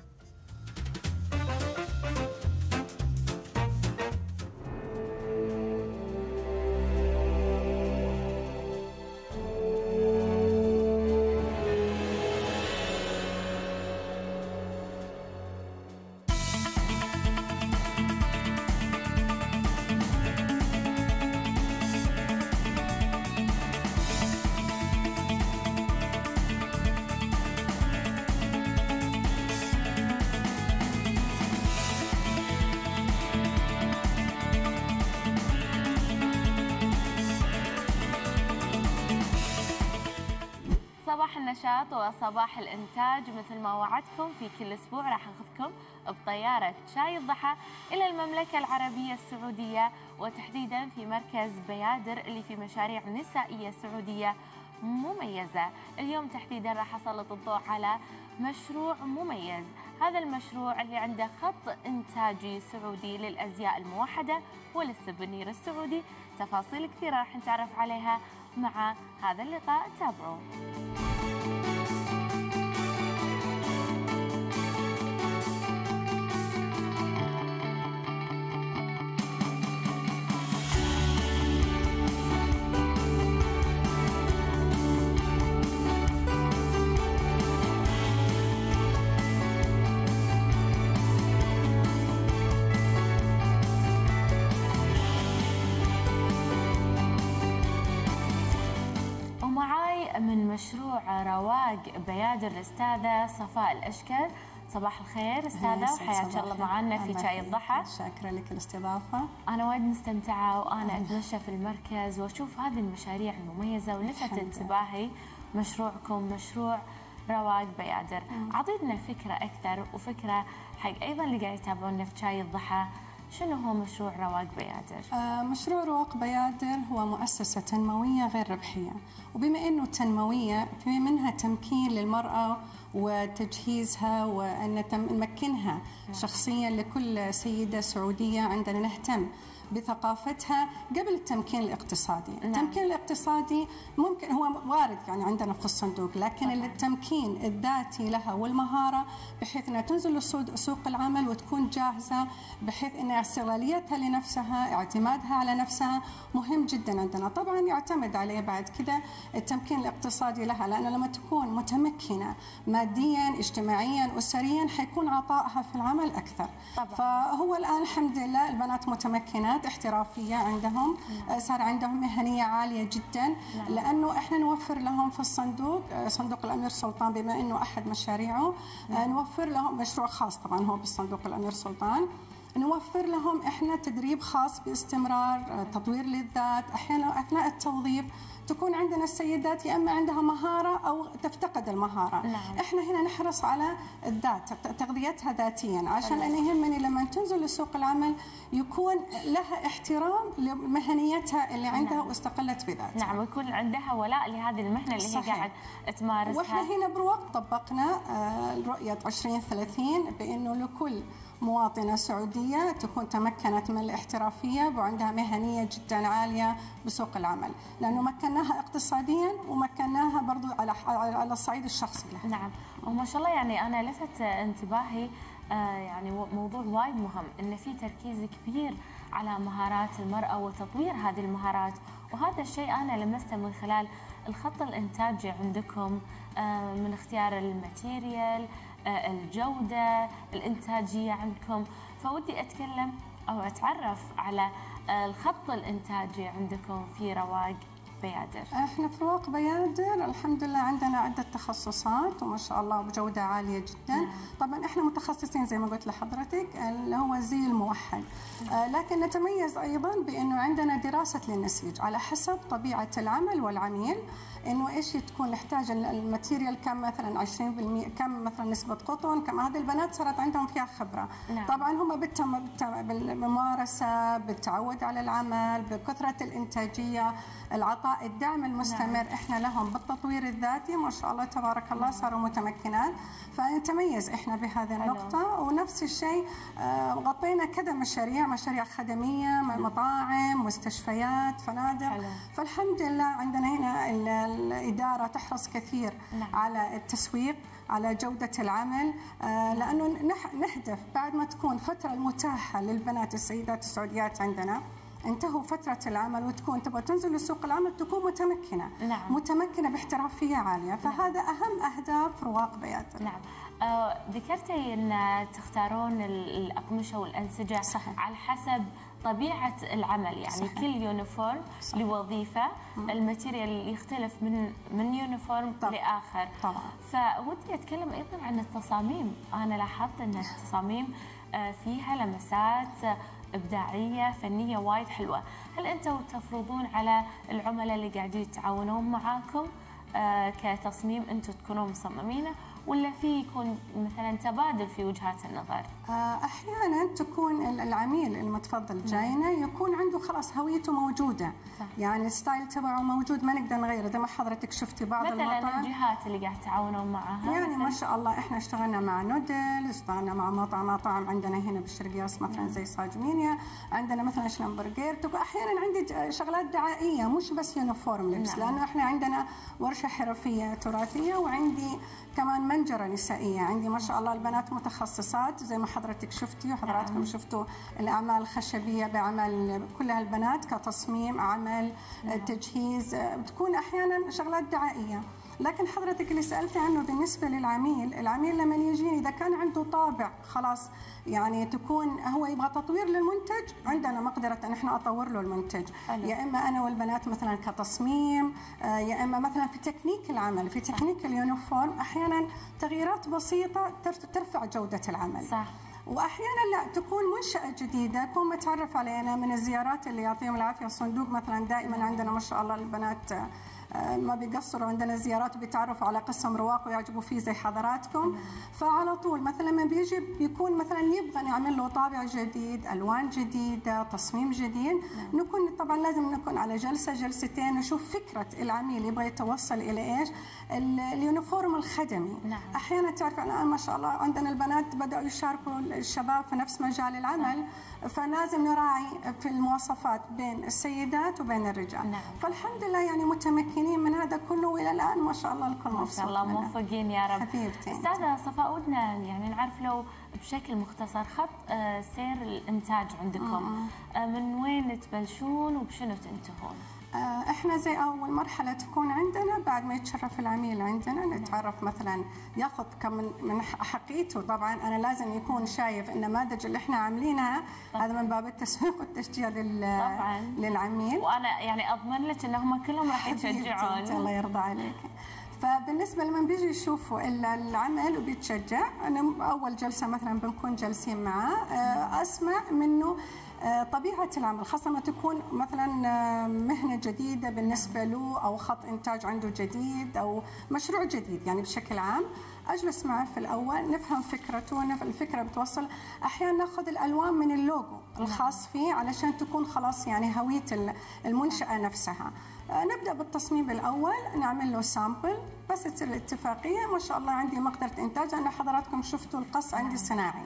صباح النشاط وصباح الإنتاج، مثل ما وعدتكم في كل أسبوع راح أخذكم بطيارة شاي الضحى إلى المملكة العربية السعودية، وتحديدا في مركز بيادر اللي في مشاريع نسائية سعودية مميزة. اليوم تحديدا راح أسلط الضوء على مشروع مميز. هذا المشروع اللي عنده خط إنتاجي سعودي للأزياء الموحدة وللسوفينير السعودي. تفاصيل كثيرة راح نتعرف عليها مع هذا اللقاء، تابعوه. من مشروع رواق بيادر الأستاذة صفاء الأشكر. صباح الخير أستاذة، وحياك الله معنا في شاي الضحى. شاكرة لك الاستضافة. أنا وايد مستمتعة وأنا أتمشى في المركز وأشوف هذه المشاريع المميزة، ولفت انتباهي مشروعكم، مشروع رواق بيادر. أعطينا فكرة أكثر وفكرة حق أيضا اللي قاعد يتابعونا في شاي الضحى، شنو هو مشروع رواق بيادر؟ مشروع رواق بيادر هو مؤسسة تنموية غير ربحية، وبما أنه تنموية في منها تمكين للمرأة وتجهيزها وأن نمكنها شخصيا. لكل سيدة سعودية عندنا نهتم بثقافتها قبل التمكين الاقتصادي. التمكين الاقتصادي ممكن هو وارد يعني عندنا في الصندوق، لكن التمكين الذاتي لها والمهارة بحيث انها تنزل لسوق العمل وتكون جاهزة، بحيث ان استغلاليتها لنفسها، اعتمادها على نفسها مهم جدا عندنا. طبعا يعتمد عليه بعد كده التمكين الاقتصادي لها، لأن لما تكون متمكنة ماديا اجتماعيا أسريا حيكون عطائها في العمل أكثر. فهو الآن الحمد لله البنات متمكنات احترافية عندهم، صار عندهم مهنية عالية جدا، لأنه احنا نوفر لهم في الصندوق، صندوق الأمير سلطان بما أنه أحد مشاريعه، نوفر لهم مشروع خاص طبعا هو بالصندوق الأمير سلطان، نوفر لهم احنا تدريب خاص باستمرار، تطوير للذات. احيانا اثناء التوظيف تكون عندنا السيدات يا اما عندها مهاره او تفتقد المهاره. احنا هنا نحرص على الذات، تغذيتها ذاتيا، عشان انا يهمني لما تنزل لسوق العمل يكون لها احترام لمهنيتها اللي عندها واستقلت بذاتها. نعم، ويكون عندها ولاء لهذه المهنه اللي هي قاعد تمارسها. واحنا هنا برواق طبقنا رؤيه 2030 بانه لكل مواطنة سعودية تكون تمكنت من الاحترافية وعندها مهنية جدا عالية بسوق العمل، لأنه مكناها اقتصاديا ومكناها برضو على الصعيد الشخصي لها. نعم، وما شاء الله يعني أنا لفت انتباهي يعني موضوع وايد مهم، إن في تركيز كبير على مهارات المرأة وتطوير هذه المهارات، وهذا الشيء أنا لمسته من خلال الخط الإنتاجي عندكم، من اختيار الماتيريال، الجودة، الإنتاجية عندكم. فودي أتكلم أو أتعرف على الخط الإنتاجي عندكم في رواق بيادر. احنا في رواق بيادر الحمد لله عندنا عدة تخصصات وما شاء الله بجودة عالية جدا. طبعا احنا متخصصين زي ما قلت لحضرتك اللي هو الزي الموحد، لكن نتميز أيضا بأنه عندنا دراسة للنسيج على حسب طبيعة العمل والعميل، انه ايش تكون نحتاج الماتيريال كم مثلا 20%، كم مثلا نسبه قطن، كم. هذه البنات صارت عندهم فيها خبره. طبعا هم بالممارسه، بالتعود على العمل، بكثره الانتاجيه، العطاء بقاء الدعم المستمر احنا لهم بالتطوير الذاتي، ما شاء الله تبارك الله صاروا متمكنات، فنتميز احنا بهذه النقطة. ونفس الشيء غطينا كذا مشاريع خدمية، مطاعم، مستشفيات، فنادق. فالحمد لله عندنا هنا الإدارة تحرص كثير على التسويق، على جودة العمل، لأنه نهدف بعد ما تكون فترة المتاحة للبنات السيدات السعوديات عندنا انتهوا فترة العمل وتكون تبغى تنزل لسوق العمل تكون متمكنة. متمكنة باحترافية عالية، فهذا أهم أهداف رواق بياتر. نعم. ذكرتي أن تختارون الأقمشة والأنسجة على حسب طبيعة العمل، يعني كل يونيفورم لوظيفة، الماتيريال يختلف من يونيفورم لآخر. فودي أتكلم أيضا عن التصاميم. أنا لاحظت أن التصاميم فيها لمسات إبداعية فنية وايد حلوة. هل أنتم تفرضون على العملاء اللي قاعدين يتعاونون معاكم كتصميم أنتم تكونوا مصممينه، ولا في يكون مثلا تبادل في وجهات النظر؟ احيانا تكون العميل المتفضل جاينا يكون عنده خلاص هويته موجوده، يعني الستايل تبعه موجود ما نقدر نغيره، زي ما حضرتك شفتي بعض المطاعم. مثلا الجهات اللي قاعد تعاونون معها يعني ما شاء الله احنا اشتغلنا مع نودل، اشتغلنا مع مطاعم عندنا هنا بالشرقياس مثلا زي ساجمينيا، عندنا مثلا شلمبرجر. احيانا عندي شغلات دعائيه مش بس يونيفورم لبس، لانه احنا عندنا ورشه حرفيه تراثيه، وعندي كمان منجره نسائيه. عندي ما شاء الله البنات متخصصات زي ما حضرتك شفتي وحضراتكم شفتوا الاعمال الخشبيه بعمل كلها البنات كتصميم، عمل، تجهيز، بتكون احيانا شغلات دعائيه. لكن حضرتك اللي سالتي عنه بالنسبه للعميل، العميل لما يجيني اذا كان عنده طابع خلاص يعني تكون هو يبغى تطوير للمنتج، عندنا مقدره ان احنا اطور له المنتج. يا اما انا والبنات مثلا كتصميم، يا اما مثلا في تكنيك العمل، في تكنيك اليونيفورم، احيانا تغييرات بسيطه ترفع جوده العمل. واحيانا لا تكون منشاه جديده، تكون متعرف علينا من الزيارات اللي يعطيهم العافيه. الصندوق مثلا دائما عندنا ما شاء الله البنات ما بيقصروا عندنا زيارات وبيتعرفوا على قسم رواق ويعجبوا فيه زي حضراتكم. فعلى طول مثلا لما بيجي بيكون مثلا يبغى نعمل له طابع جديد، الوان جديده، تصميم جديد، نكون طبعا لازم نكون على جلسه جلستين نشوف فكره العميل يبغى يتوصل الى ايش. اليونيفورم الخدمي احيانا تعرف الان ما شاء الله عندنا البنات بداوا يشاركوا الشباب في نفس مجال العمل، فلازم نراعي في المواصفات بين السيدات وبين الرجال. فالحمد لله يعني متمكنين من هذا كله، والى الان ما شاء الله الكل مبسوط. ما شاء الله موفقين يا رب. حبيبتي استاذه صفاء، ودنا يعني نعرف لو بشكل مختصر خط سير الانتاج عندكم، من وين تبلشون وبشنو تنتهون؟ احنا زي اول مرحله تكون عندنا بعد ما يتشرف العميل عندنا نتعرف مثلا ياخذ كم من حقيته. طبعا انا لازم يكون شايف النماذج اللي احنا عاملينها، هذا من باب التسويق والتشجيع للعميل. وانا يعني اضمن لك انهم كلهم راح يتشجعون. الله يرضى عليك. فبالنسبه لما بيجي يشوفوا العمل وبيتشجع، انا اول جلسه مثلا بنكون جالسين معاه، اسمع منه طبيعة العمل، خاصة لما تكون مثلا مهنة جديدة بالنسبة له أو خط إنتاج عنده جديد أو مشروع جديد. يعني بشكل عام أجلس معه في الأول نفهم فكرته، الفكرة بتوصل. أحيانا ناخذ الألوان من اللوجو الخاص فيه علشان تكون خلاص يعني هوية المنشأة نفسها. نبدأ بالتصميم الأول، نعمل له سامبل، بس تصير الاتفاقية. ما شاء الله عندي مقدرة إنتاج، أنا حضراتكم شفتوا القص عندي صناعي،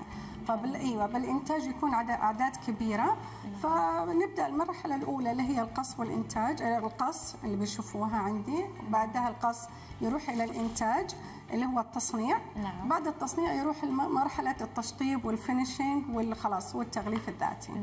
بالإنتاج يكون أعداد كبيرة. فنبدأ المرحلة الأولى اللي هي القص والإنتاج، القص اللي بيشوفوها عندي، بعدها القص يروح إلى الإنتاج اللي هو التصنيع. بعد التصنيع يروح مرحلة التشطيب والفينيشينج والخلاص والتغليف الذاتي.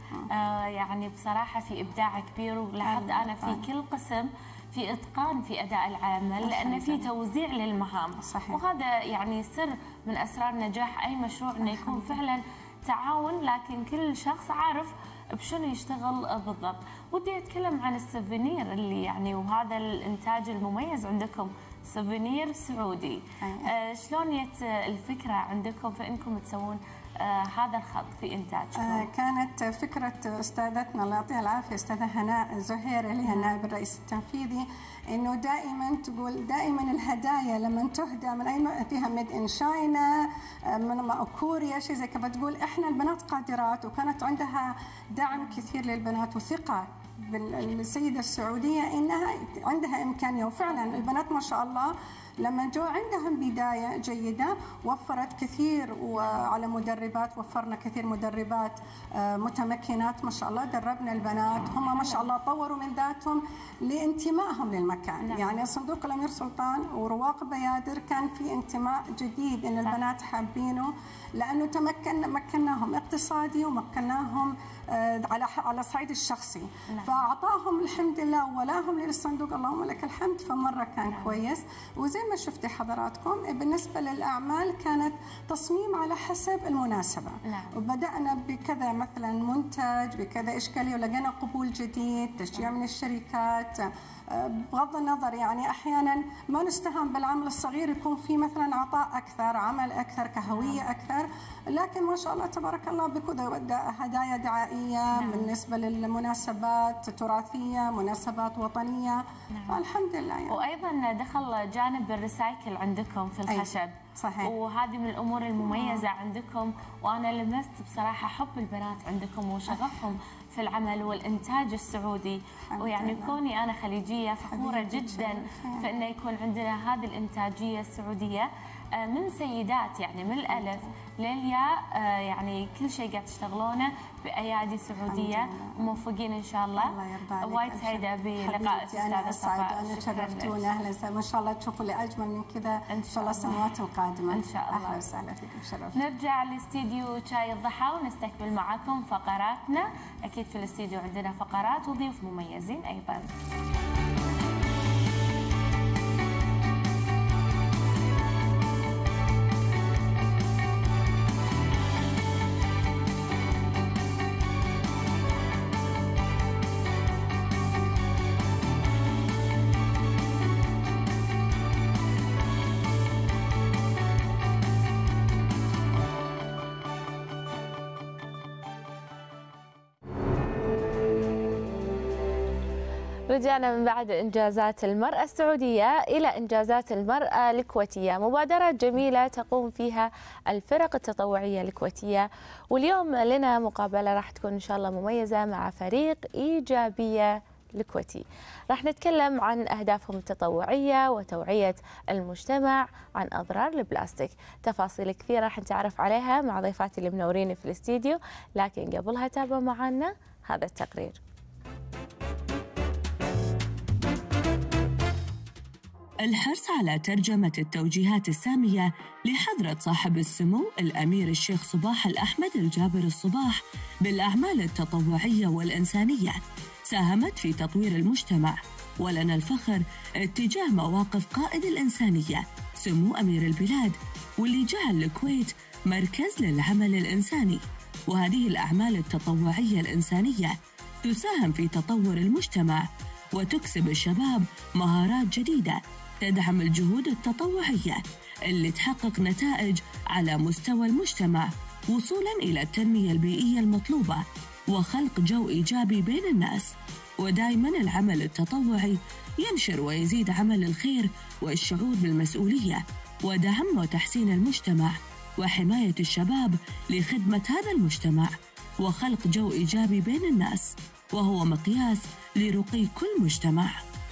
يعني بصراحة في إبداع كبير، ولاحظت أنا في كل قسم في إتقان في أداء العمل، لأن في توزيع للمهام. وهذا يعني سر من أسرار نجاح أي مشروع، أنه يكون فعلا تعاون، لكن كل شخص عارف بشنو يشتغل بالضبط. ودي أتكلم عن السوفينير اللي يعني، وهذا الإنتاج المميز عندكم، سوفينير سعودي. شلون جت الفكرة عندكم في أنكم تسوون هذا الخط في إنتاجكم؟ كانت فكرة أستاذتنا الله يعطيها العافية أستاذة هناء زهير اللي هي النائب الرئيس التنفيذي، إنه دائما تقول دائما الهدايا لما تهدى من أي فيها ميد إن شاينا، من كوريا، شيء زي كذا، تقول إحنا البنات قادرات. وكانت عندها دعم كثير للبنات وثقة بالسيدة السعودية إنها عندها إمكانية، وفعلا البنات ما شاء الله لما جو عندهم بداية جيدة وفرت كثير، وعلى مدربات وفرنا كثير مدربات متمكنات ما شاء الله، دربنا البنات هم ما شاء الله طوروا من ذاتهم لانتمائهم للمكان. يعني صندوق الأمير سلطان ورواق بيادر كان في انتماء جديد إن البنات حابينه، لأنه مكناهم اقتصادي ومكناهم على الصعيد الشخصي. فأعطاهم الحمد لله ولاهم للصندوق اللهم لك الحمد، فمرة كان كويس. وزي ما شفتي حضراتكم بالنسبة للأعمال كانت تصميم على حسب المناسبة. وبدأنا بكذا مثلا منتج بكذا إشكالية، ولقينا قبول جديد، تشجيع من الشركات. بغض النظر يعني أحيانا ما نستهان بالعمل الصغير، يكون في مثلا عطاء أكثر، عمل أكثر، كهوية أكثر، لكن ما شاء الله تبارك الله هدايا دعائية بالنسبة للمناسبات تراثية، مناسبات وطنية. فالحمد لله يعني. وأيضا دخل جانب الريسايكل عندكم في الخشب. صحيح. وهذه من الأمور المميزة عندكم، وأنا لمست بصراحة حب البنات عندكم وشغفهم في العمل والإنتاج السعودي. ويعني كوني أنا خليجية فخورة جدا في أنه يكون عندنا هذه الإنتاجية السعودية من سيدات، يعني من الألف للياء، يعني كل شيء قاعد تشتغلونه بأيادي سعودية. موفقين إن شاء الله. الله يرضى عليك. وايد سعيدة بلقائك أستاذة صفاء. أنا شرفتونا. أهلا وسهلا، ما شاء الله تشوفوا اللي أجمل من كذا إن شاء الله السنوات القادمة إن شاء الله. أهلا وسهلا فيكم، شرفتونا. نرجع لاستديو شاي الضحى ونستكمل معكم فقراتنا. أكيد في الاستديو عندنا فقرات وضيوف مميزين أيضا. رجعنا من بعد إنجازات المرأة السعودية إلى إنجازات المرأة الكويتية، مبادرة جميلة تقوم فيها الفرق التطوعية الكويتية. واليوم لنا مقابلة راح تكون إن شاء الله مميزة مع فريق إيجابية الكويتي. راح نتكلم عن أهدافهم التطوعية وتوعية المجتمع عن أضرار البلاستيك. تفاصيل كثيرة راح نتعرف عليها مع ضيفاتي اللي منورين في الاستديو، لكن قبلها تابعوا معنا هذا التقرير. الحرص على ترجمة التوجيهات السامية لحضرة صاحب السمو الأمير الشيخ صباح الأحمد الجابر الصباح بالأعمال التطوعية والإنسانية ساهمت في تطوير المجتمع، ولنا الفخر اتجاه مواقف قائد الإنسانية سمو أمير البلاد، واللي جعل الكويت مركز للعمل الإنساني. وهذه الأعمال التطوعية الإنسانية تساهم في تطور المجتمع وتكسب الشباب مهارات جديدة تدعم الجهود التطوعية اللي تحقق نتائج على مستوى المجتمع، وصولاً إلى التنمية البيئية المطلوبة وخلق جو إيجابي بين الناس. ودائماً العمل التطوعي ينشر ويزيد عمل الخير والشعور بالمسؤولية ودعم وتحسين المجتمع وحماية الشباب لخدمة هذا المجتمع وخلق جو إيجابي بين الناس، وهو مقياس لرقي كل مجتمع.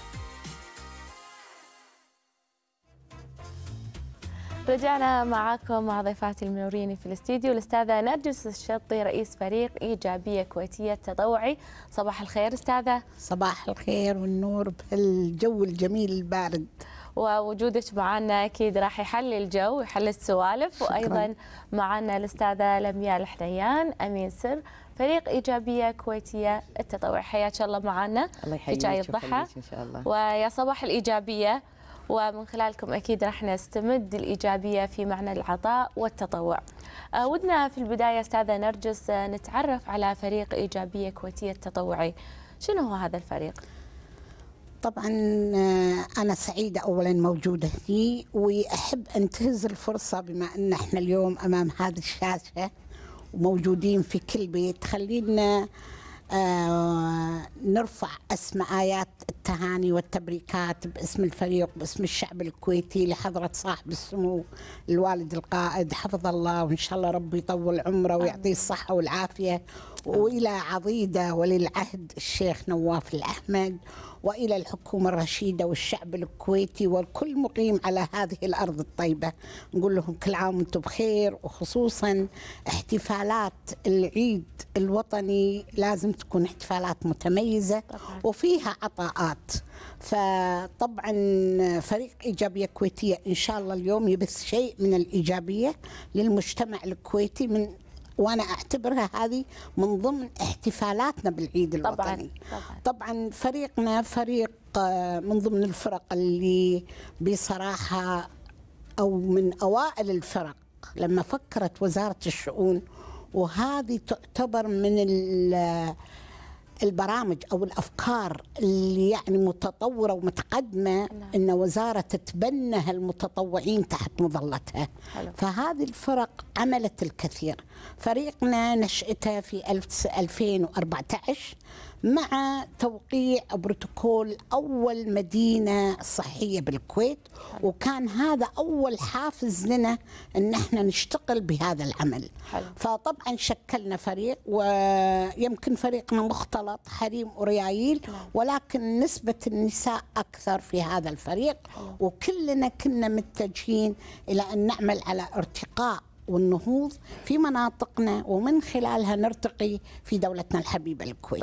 رجعنا معاكم مع ضيفاتي المنورين في الاستديو، الأستاذة نرجس الشطي رئيس فريق إيجابية كويتية تطوعي. صباح الخير أستاذة. صباح الخير والنور بهالجو الجميل البارد. ووجودك معنا أكيد راح يحلي الجو ويحلي السوالف. وأيضا معنا الأستاذة لمياء الحنيان أمين سر فريق إيجابية كويتية التطوع. حياك الله معنا في شاي الضحى إن شاء الله. ويا صباح الإيجابية. ومن خلالكم أكيد راح نستمد الإيجابية في معنى العطاء والتطوع. ودنا في البداية أستاذة نرجس نتعرف على فريق إيجابية كويتية التطوعي. شنو هو هذا الفريق؟ طبعا أنا سعيدة أولا موجودة هنا، وأحب أنتهز الفرصة بما أن احنا اليوم أمام هذه الشاشة وموجودين في كل بيت، خلينا نرفع أسماء آيات التهاني والتبريكات باسم الفريق باسم الشعب الكويتي لحضرة صاحب السمو الوالد القائد حفظ الله، وإن شاء الله ربي يطول عمره ويعطيه الصحة والعافية وإلى عضيدة ولي العهد الشيخ نواف الأحمد، وإلى الحكومة الرشيدة والشعب الكويتي والكل مقيم على هذه الأرض الطيبة، نقول لهم كل عام وانتم بخير. وخصوصا احتفالات العيد الوطني لازم تكون احتفالات متميزة وفيها عطاءات. فطبعا فريق إيجابية كويتية إن شاء الله اليوم يبث شيء من الإيجابية للمجتمع الكويتي، وأنا أعتبرها هذه من ضمن احتفالاتنا بالعيد الوطني. طبعا فريقنا فريق من ضمن الفرق اللي بصراحة أو من أوائل الفرق لما فكرت وزارة الشؤون، وهذه تعتبر من البرامج أو الأفكار اللي يعني متطورة ومتقدمة، إن وزارة تتبنى المتطوعين تحت مظلتها. فهذه الفرق عملت الكثير. فريقنا نشأته في 2014 مع توقيع بروتوكول أول مدينة صحية بالكويت، وكان هذا أول حافز لنا أن احنا نشتغل بهذا العمل. فطبعا شكلنا فريق، ويمكن فريقنا مختلط حريم وريايل، ولكن نسبة النساء أكثر في هذا الفريق، وكلنا كنا متجهين إلى أن نعمل على ارتقاء والنهوض في مناطقنا، ومن خلالها نرتقي في دولتنا الحبيبة الكويت.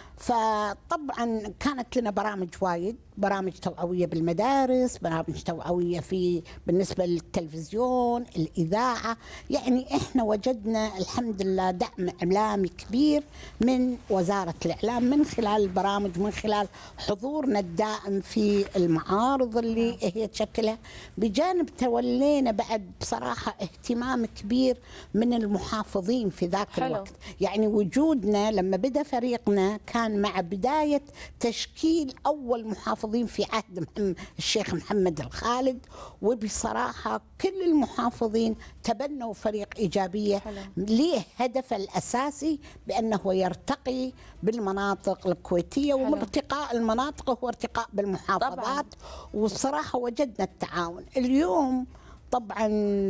فطبعا كانت لنا برامج وايد، برامج توعوية بالمدارس، برامج توعوية بالنسبة للتلفزيون، الإذاعة. يعني إحنا وجدنا الحمد لله دعم إعلامي كبير من وزارة الإعلام من خلال البرامج، من خلال حضورنا الدائم في المعارض اللي هي تشكلها، بجانب تولينا بعد بصراحة اهتمام كبير من المحافظين في ذاك الوقت. يعني وجودنا لما بدأ فريقنا كان مع بداية تشكيل أول محافظين في عهد الشيخ محمد الخالد، وبصراحة كل المحافظين تبنوا فريق إيجابية ليه هدفه الأساسي بأنه يرتقي بالمناطق الكويتية، وارتقاء المناطق هو ارتقاء بالمحافظات. وبصراحة وجدنا التعاون اليوم طبعا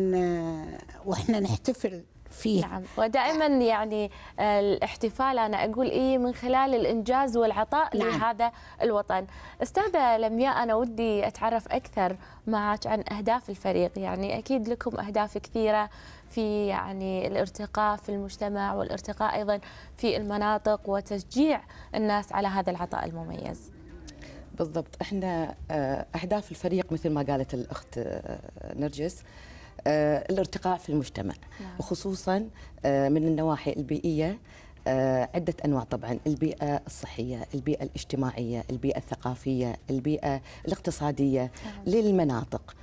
وإحنا نحتفل فيه. نعم، ودائما يعني الاحتفال أنا أقول من خلال الإنجاز والعطاء لهذا الوطن. أستاذة لمياء، أنا ودي أتعرف أكثر معك عن أهداف الفريق. يعني أكيد لكم أهداف كثيرة في يعني الارتقاء في المجتمع، والارتقاء أيضا في المناطق، وتشجيع الناس على هذا العطاء المميز. بالضبط، احنا أهداف الفريق مثل ما قالت الأخت نرجس، الارتقاء في المجتمع، وخصوصا من النواحي البيئية، عدة أنواع طبعا: البيئة الصحية، البيئة الاجتماعية، البيئة الثقافية، البيئة الاقتصادية للمناطق.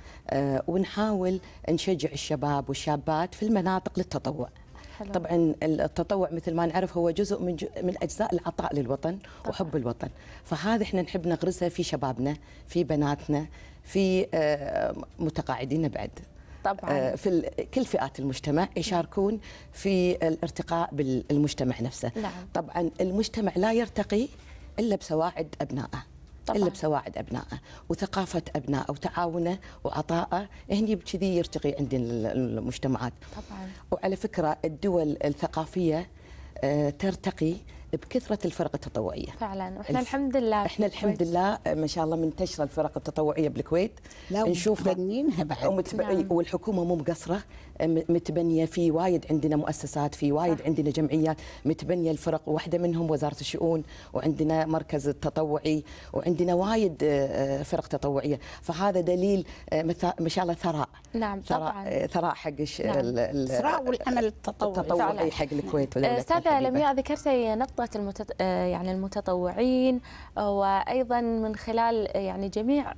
ونحاول نشجع الشباب والشابات في المناطق للتطوع. طبعا التطوع مثل ما نعرف هو جزء من أجزاء العطاء للوطن وحب الوطن، فهذا احنا نحب نغرسها في شبابنا، في بناتنا، في متقاعدين بعد. طبعا في كل فئات المجتمع يشاركون في الارتقاء بالمجتمع نفسه. طبعا المجتمع لا يرتقي إلا بسواعد أبنائه، إلا بسواعد أبنائه وثقافة أبنائه وتعاونه وعطائه، هني بكذي يرتقي عندنا المجتمعات. طبعا. وعلى فكرة الدول الثقافية ترتقي بكثرة الفرق التطوعية فعلا، واحنا الحمد لله الحمد لله ما شاء الله منتشرة الفرق التطوعية بالكويت، نشوف بنينها بعد والحكومة مو مقصرة، متبنية في وايد عندنا مؤسسات، في وايد عندنا جمعيات متبنية الفرق، واحدة منهم وزارة الشؤون، وعندنا مركز التطوعي، وعندنا وايد فرق تطوعية. فهذا دليل ما شاء الله ثراء. نعم طبعا، ثراء حق الثراء والعمل التطوعي حق الكويت. أستاذة لمياء، ذكرتي نقطة يعني المتطوعين، وأيضا من خلال يعني جميع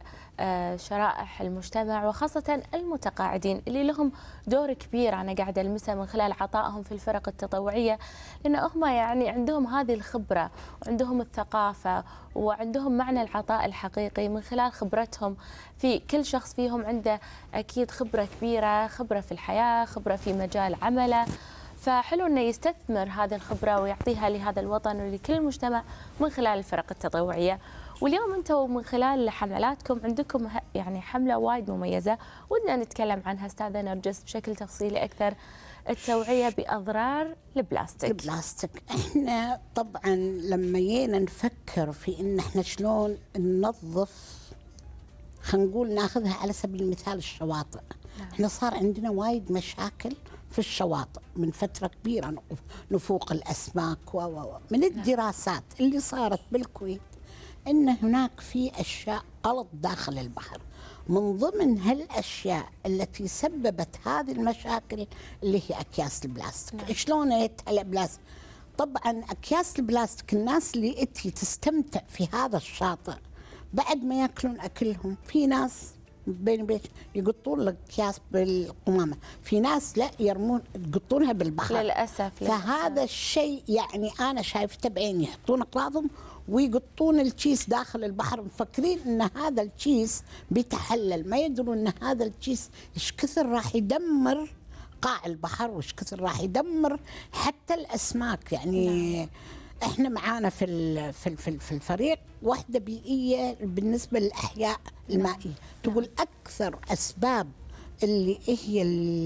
شرائح المجتمع، وخاصة المتقاعدين اللي لهم دور كبير أنا قاعدة ألمسه من خلال عطائهم في الفرق التطوعية، لأن هم يعني عندهم هذه الخبرة وعندهم الثقافة وعندهم معنى العطاء الحقيقي من خلال خبرتهم. في كل شخص فيهم عنده أكيد خبرة كبيرة، خبرة في الحياة، خبرة في مجال عمله، فحلو أنه يستثمر هذه الخبرة ويعطيها لهذا الوطن ولكل المجتمع من خلال الفرق التطوعية. واليوم انتم من خلال حملاتكم عندكم يعني حمله وايد مميزه ودنا نتكلم عنها استاذه نرجس بشكل تفصيلي اكثر، التوعيه باضرار البلاستيك. احنا طبعا لما جينا نفكر في ان احنا شلون ننظف، خلينا نقول ناخذها على سبيل المثال الشواطئ. احنا صار عندنا وايد مشاكل في الشواطئ من فتره كبيره، نفوق الاسماك من الدراسات اللي صارت بالكويت ان هناك في اشياء غلط داخل البحر. من ضمن هالاشياء التي سببت هذه المشاكل اللي هي اكياس البلاستيك. شلون البلاستيك؟ طبعا اكياس البلاستيك الناس اللي تستمتع في هذا الشاطئ بعد ما ياكلون اكلهم، في ناس بين يقطون لك اكياس بالقمامه، في ناس لا يرمون يقطونها بالبحر للاسف. فهذا الشيء يعني انا شايفته بعيني، يحطون اقراضهم ويقطون الكيس داخل البحر مفكرين ان هذا الكيس بيتحلل، ما يدرون ان هذا الكيس ايش كثر راح يدمر قاع البحر وايش كثر راح يدمر حتى الاسماك. يعني احنا معانا في الفريق وحده بيئيه بالنسبه للاحياء المائيه، تقول اكثر اسباب اللي هي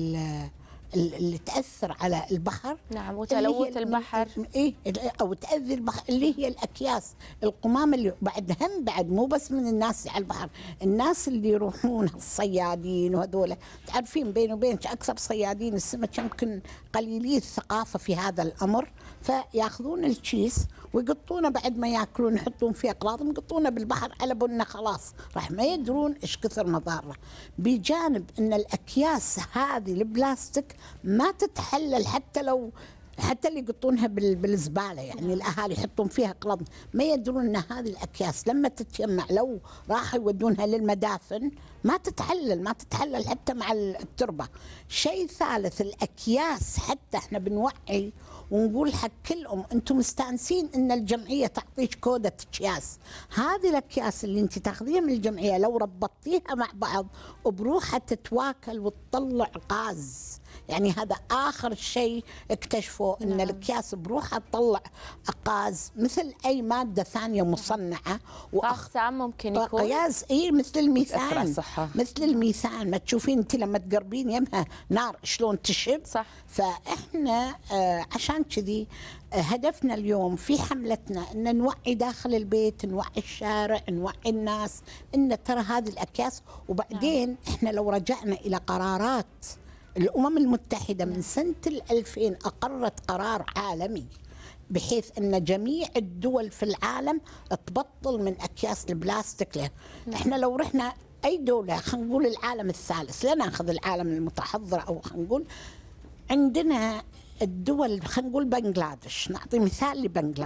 اللي تاثر على البحر وتلوث البحر او تاذي البحر اللي هي الاكياس القمامه، اللي بعد مو بس من الناس على البحر، الناس اللي يروحون الصيادين وهذول، تعرفين بيني وبينك اكثر صيادين السمك يمكن قليلي الثقافه في هذا الامر، فياخذون الكيس ويقطونه بعد ما ياكلون يحطون فيه اقراضهم يقطونه بالبحر على بنا خلاص، راح ما يدرون ايش كثر مضاره. بجانب ان الاكياس هذه البلاستيك ما تتحلل حتى اللي يقطونها بالزباله، يعني الاهالي يحطون فيها اقراض، ما يدرون ان هذه الاكياس لما تتجمع لو راحوا يودونها للمدافن ما تتحلل حتى مع التربه. شيء ثالث، الاكياس حتى احنا بنوعي ونقول حق كل انتم مستانسين ان الجمعيه تعطيك كوده اكياس، هذه الاكياس اللي انت تاخذيها من الجمعيه لو ربطتيها مع بعض وبروحها تتواكل وتطلع غاز. يعني هذا اخر شيء اكتشفوا ان الاكياس بروحها تطلع غاز مثل اي ماده ثانيه مصنعه سام ممكن يكون غاز مثل الميثان، مثل الميثان ما تشوفين انت لما تقربين يمها نار شلون تشب. صح. فاحنا عشان كذي هدفنا اليوم في حملتنا ان نوعي داخل البيت، نوعي الشارع، نوعي الناس ان ترى هذه الاكياس. وبعدين احنا لو رجعنا الى قرارات الأمم المتحدة من سنة 2000 أقرت قرار عالمي بحيث أن جميع الدول في العالم تبطل من أكياس البلاستيك له. إحنا لو رحنا أي دولة، خلينا نقول العالم الثالث، لا ناخذ العالم المتحضر، أو خلينا نقول عندنا الدول، خلينا نقول بنغلاديش، نعطي مثال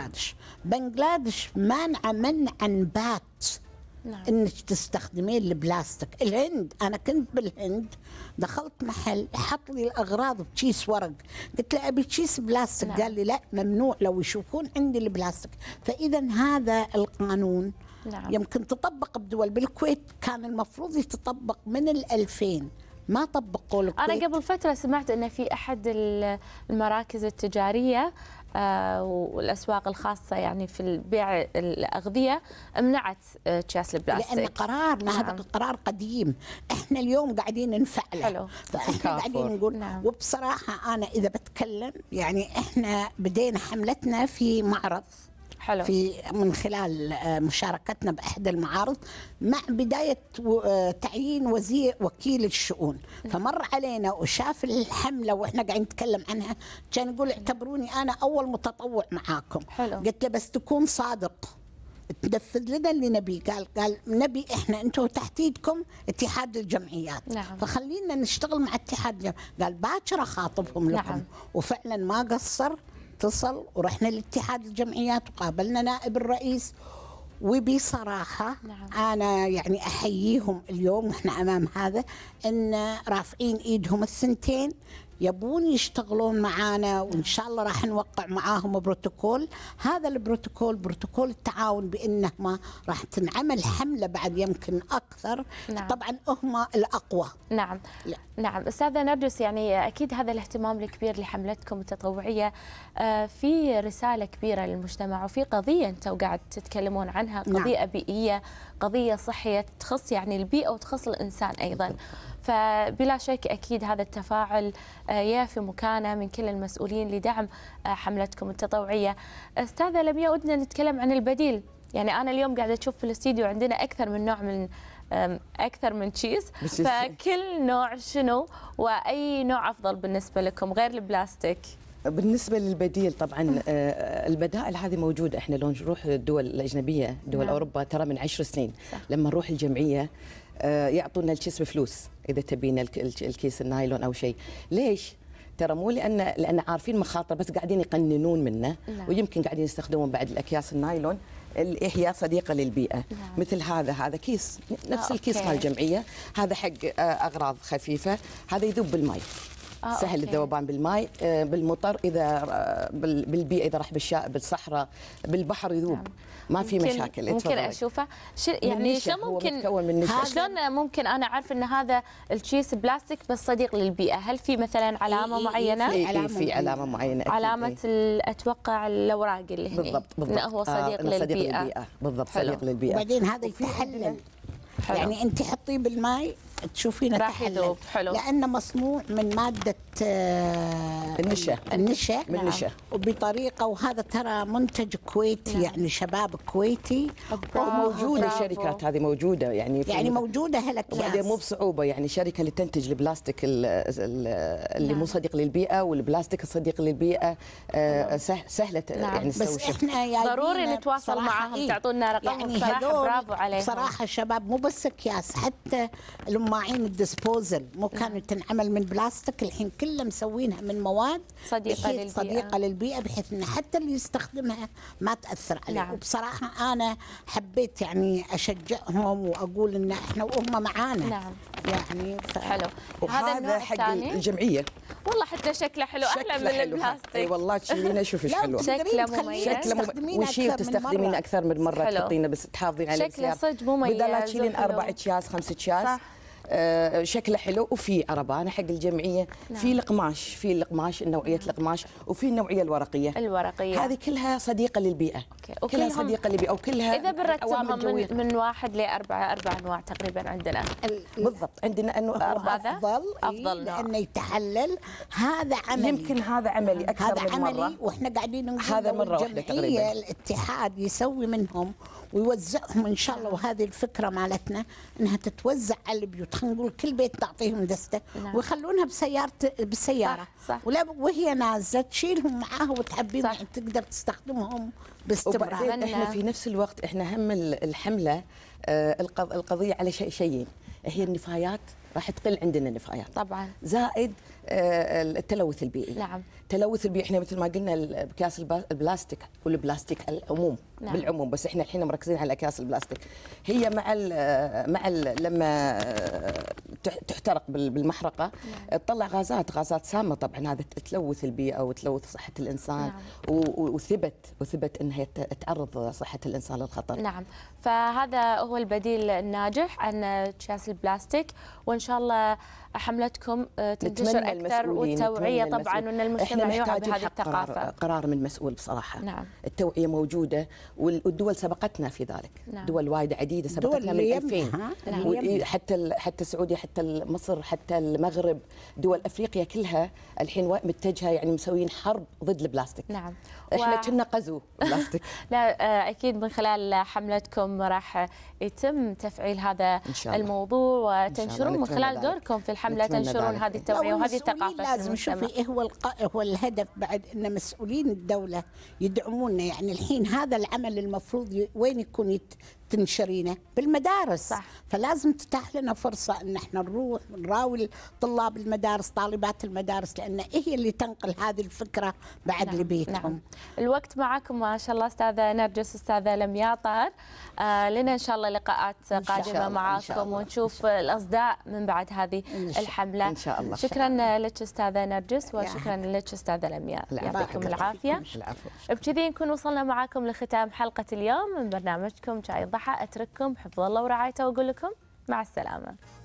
بنغلاديش مانعة منعا بات انك تستخدمين البلاستيك. الهند، انا كنت بالهند دخلت محل حط لي الاغراض بكيس ورق، قلت له ابي كيس بلاستيك، قال لي لا ممنوع لو يشوفون عندي البلاستيك. فاذا هذا القانون يمكن تطبق بدول، بالكويت كان المفروض يتطبق من 2000 ما طبقوا الكويت. انا قبل فتره سمعت ان في احد المراكز التجاريه والاسواق الخاصه يعني في بيع الاغذيه منعت اكياس البلاستيك لان قرارنا هذا قرار قديم، احنا اليوم قاعدين نفعله. حلو. فاحنا قاعدين نقول وبصراحه انا اذا بتكلم يعني احنا بدينا حملتنا في معرض حلو. من خلال مشاركتنا بأحدى المعارض مع بداية تعيين وكيل الشؤون، فمر علينا وشاف الحملة وإحنا قاعدين نتكلم عنها، كان يقول اعتبروني أنا أول متطوع معاكم. حلو. قلت له بس تكون صادق، تنفذ لنا اللي نبي. قال نبي إحنا أنتم تحت إيدكم اتحاد الجمعيات. فخلينا نشتغل مع اتحاد الجمعيات. قال باكر أخاطبهم لكم. وفعلا ما قصر، اتصل ورحنا لاتحاد الجمعيات وقابلنا نائب الرئيس. وبصراحة أنا يعني أحييهم اليوم وإحنا أمام هذا، أن رافعين إيدهم الثنتين يبون يشتغلون معانا، وإن شاء الله راح نوقع معاهم بروتوكول. هذا البروتوكول بروتوكول التعاون، بأنهما راح تنعمل حملة بعد يمكن أكثر. نعم. طبعا هم الأقوى. نعم. لا. نعم أستاذة نرجس، يعني أكيد هذا الاهتمام الكبير لحملتكم التطوعية في رسالة كبيرة للمجتمع، وفي قضية أنتم قاعد تتكلمون عنها، قضية نعم. بيئية، قضية صحية تخص يعني البيئة وتخص الإنسان أيضا. فبلا شك أكيد هذا التفاعل يافي مكانه من كل المسؤولين لدعم حملتكم التطوعية. أستاذة لمياء، ودنا نتكلم عن البديل. يعني أنا اليوم قاعدة أشوف في الاستديو عندنا أكثر من تشيز، فكل نوع شنو وأي نوع أفضل بالنسبة لكم غير البلاستيك؟ بالنسبة للبديل طبعا البدائل هذه موجودة. احنا لو نروح الدول الأجنبية، دول نعم. أوروبا، ترى من 10 سنين صح. لما نروح الجمعية يعطونا الكيس بفلوس إذا تبين الكيس النايلون أو شيء. ليش؟ ترى مو لأن عارفين مخاطر، بس قاعدين يقننون منه نعم. ويمكن قاعدين يستخدمون بعد الأكياس النايلون اللي هي صديقة للبيئة نعم. مثل هذا كيس نفس الكيس مال الجمعية، هذا حق أغراض خفيفة، هذا يذوب بالماء. سهل الذوبان بالماء، بالمطر، إذا بالبيئة، إذا راح بالصحراء، بالبحر يذوب نعم. ما في مشاكل. ممكن أشوفه يعني شلون ممكن أنا أعرف أن هذا الكيس بلاستيك بس صديق للبيئة؟ هل في مثلا علامة معينة؟ في علامة معينة، علامة أتوقع الأوراق اللي هنا بالضبط إنه هو صديق للبيئة. بالضبط صديق للبيئة. وبعدين هذا يتحلل، يعني أنت حطيه بالماء تشوفينه تحلل، لأنه مصنوع من مادة النشا وبطريقة، وهذا ترى منتج كويتي نعم. يعني شباب كويتي، وموجودة الشركات هذه موجودة يعني موجودة هالأكياس، وبعدين مو بصعوبة. يعني شركة اللي تنتج البلاستيك اللي مو صديق للبيئة، والبلاستيك الصديق للبيئة سهلة نعم. يعني بس احنا ضروري نتواصل معاهم، تعطونا رقمهم يعني صراحة برافو عليهم. صراحة شباب مو بس أكياس، حتى الماعين الديسبوزل مو كانوا تنعمل من بلاستيك، الحين كلها مسوينها من مواد صديقة للبيئة، بحيث ان حتى اللي يستخدمها ما تأثر عليه نعم. وبصراحة انا حبيت يعني اشجعهم واقول ان احنا وهم معانا نعم. يعني حلو. وهذا حق الجمعية والله حتى شكله حلو، احلى من البلاستيك. اي والله تشيلينه شوف ايش حلو، شكله مميز، وشي تستخدمينه اكثر من مرة، تحطينه بس تحافظين عليه، شكله صدق مميز، بدل لا تشيلين 4 أكياس 5 أكياس. شكله حلو. وفي عربانه حق الجمعيه نعم. في القماش النوعيه القماش، وفي النوعيه الورقيه هذه كلها صديقه للبيئه. كلها صديقه للبيئه، وكلها اذا بنرتبهم من 1 ل 4 انواع تقريبا عندنا. بالضبط عندنا انه افضل لانه يتحلل. هذا عملي، يمكن هذا عملي اكثر من مره، عملي واحنا قاعدين نقول هذا مره واحده تقريبا الاتحاد يسوي منهم ويوزعهم ان شاء الله. وهذه الفكره مالتنا انها تتوزع على البيوت، خلينا نقول كل بيت تعطيهم دسته نعم. ويخلونها بالسياره صح. وهي نازله تشيلهم معاها وتحبيهم، تقدر تستخدمهم باستمرار. احنا في نفس الوقت احنا هم الحمله القضيه على شيئين، هي النفايات راح تقل عندنا النفايات طبعا، زائد التلوث البيئي. نعم. التلوث البيئي احنا مثل ما قلنا بكاس البلاستيك والبلاستيك العموم نعم. بالعموم، بس احنا الحين مركزين على اكياس البلاستيك. هي لما تحترق بالمحرقه نعم. تطلع غازات سامه، طبعا هذا تلوث البيئه وتلوث صحه الانسان نعم. وثبت انها تعرض صحه الانسان للخطر. نعم، فهذا هو البديل الناجح عن اكياس البلاستيك، وان شاء الله حملتكم تنتشر اكثر والتوعيه طبعا، وان المجتمع يوعى بهذه الثقافه. قرار من مسؤول بصراحه نعم. التوعيه موجوده، والدول سبقتنا في ذلك نعم. دول وايد عديده سبقتنا من 2000 نعم. حتى السعوديه، حتى مصر، حتى المغرب، دول افريقيا كلها الحين متجهه، يعني مسويين حرب ضد البلاستيك. نعم. احنا كنا غزو بلاستيك. لا اكيد من خلال حملتكم راح يتم تفعيل هذا الموضوع وتنشرون من خلال دوركم في الحمله، تنشرون هذه التوعيه وهذه الثقافه. لازم شوفي ايه هو الهدف بعد، ان مسؤولين الدوله يدعمونا. يعني الحين هذا العمل المفروض وين يكون تنشرينه بالمدارس صح. فلازم تتاح لنا فرصة أن احنا نروح نراوي طلاب المدارس طالبات المدارس، لأن هي اللي تنقل هذه الفكرة بعد لبيتهم. نعم. الوقت معكم ما شاء الله أستاذة نرجس، أستاذة لمياء طاهر. لنا إن شاء الله لقاءات قادمة معاكم ونشوف الأصداء من بعد هذه الحملة إن شاء الله. شكرا لك أستاذة نرجس وشكرا لك أستاذة لمياء، يعطيكم العافية. بكذي نكون وصلنا معاكم لختام حلقة اليوم من برنامجكم شاي الضحى. أترككم حفظ الله ورعايته وأقول لكم مع السلامة.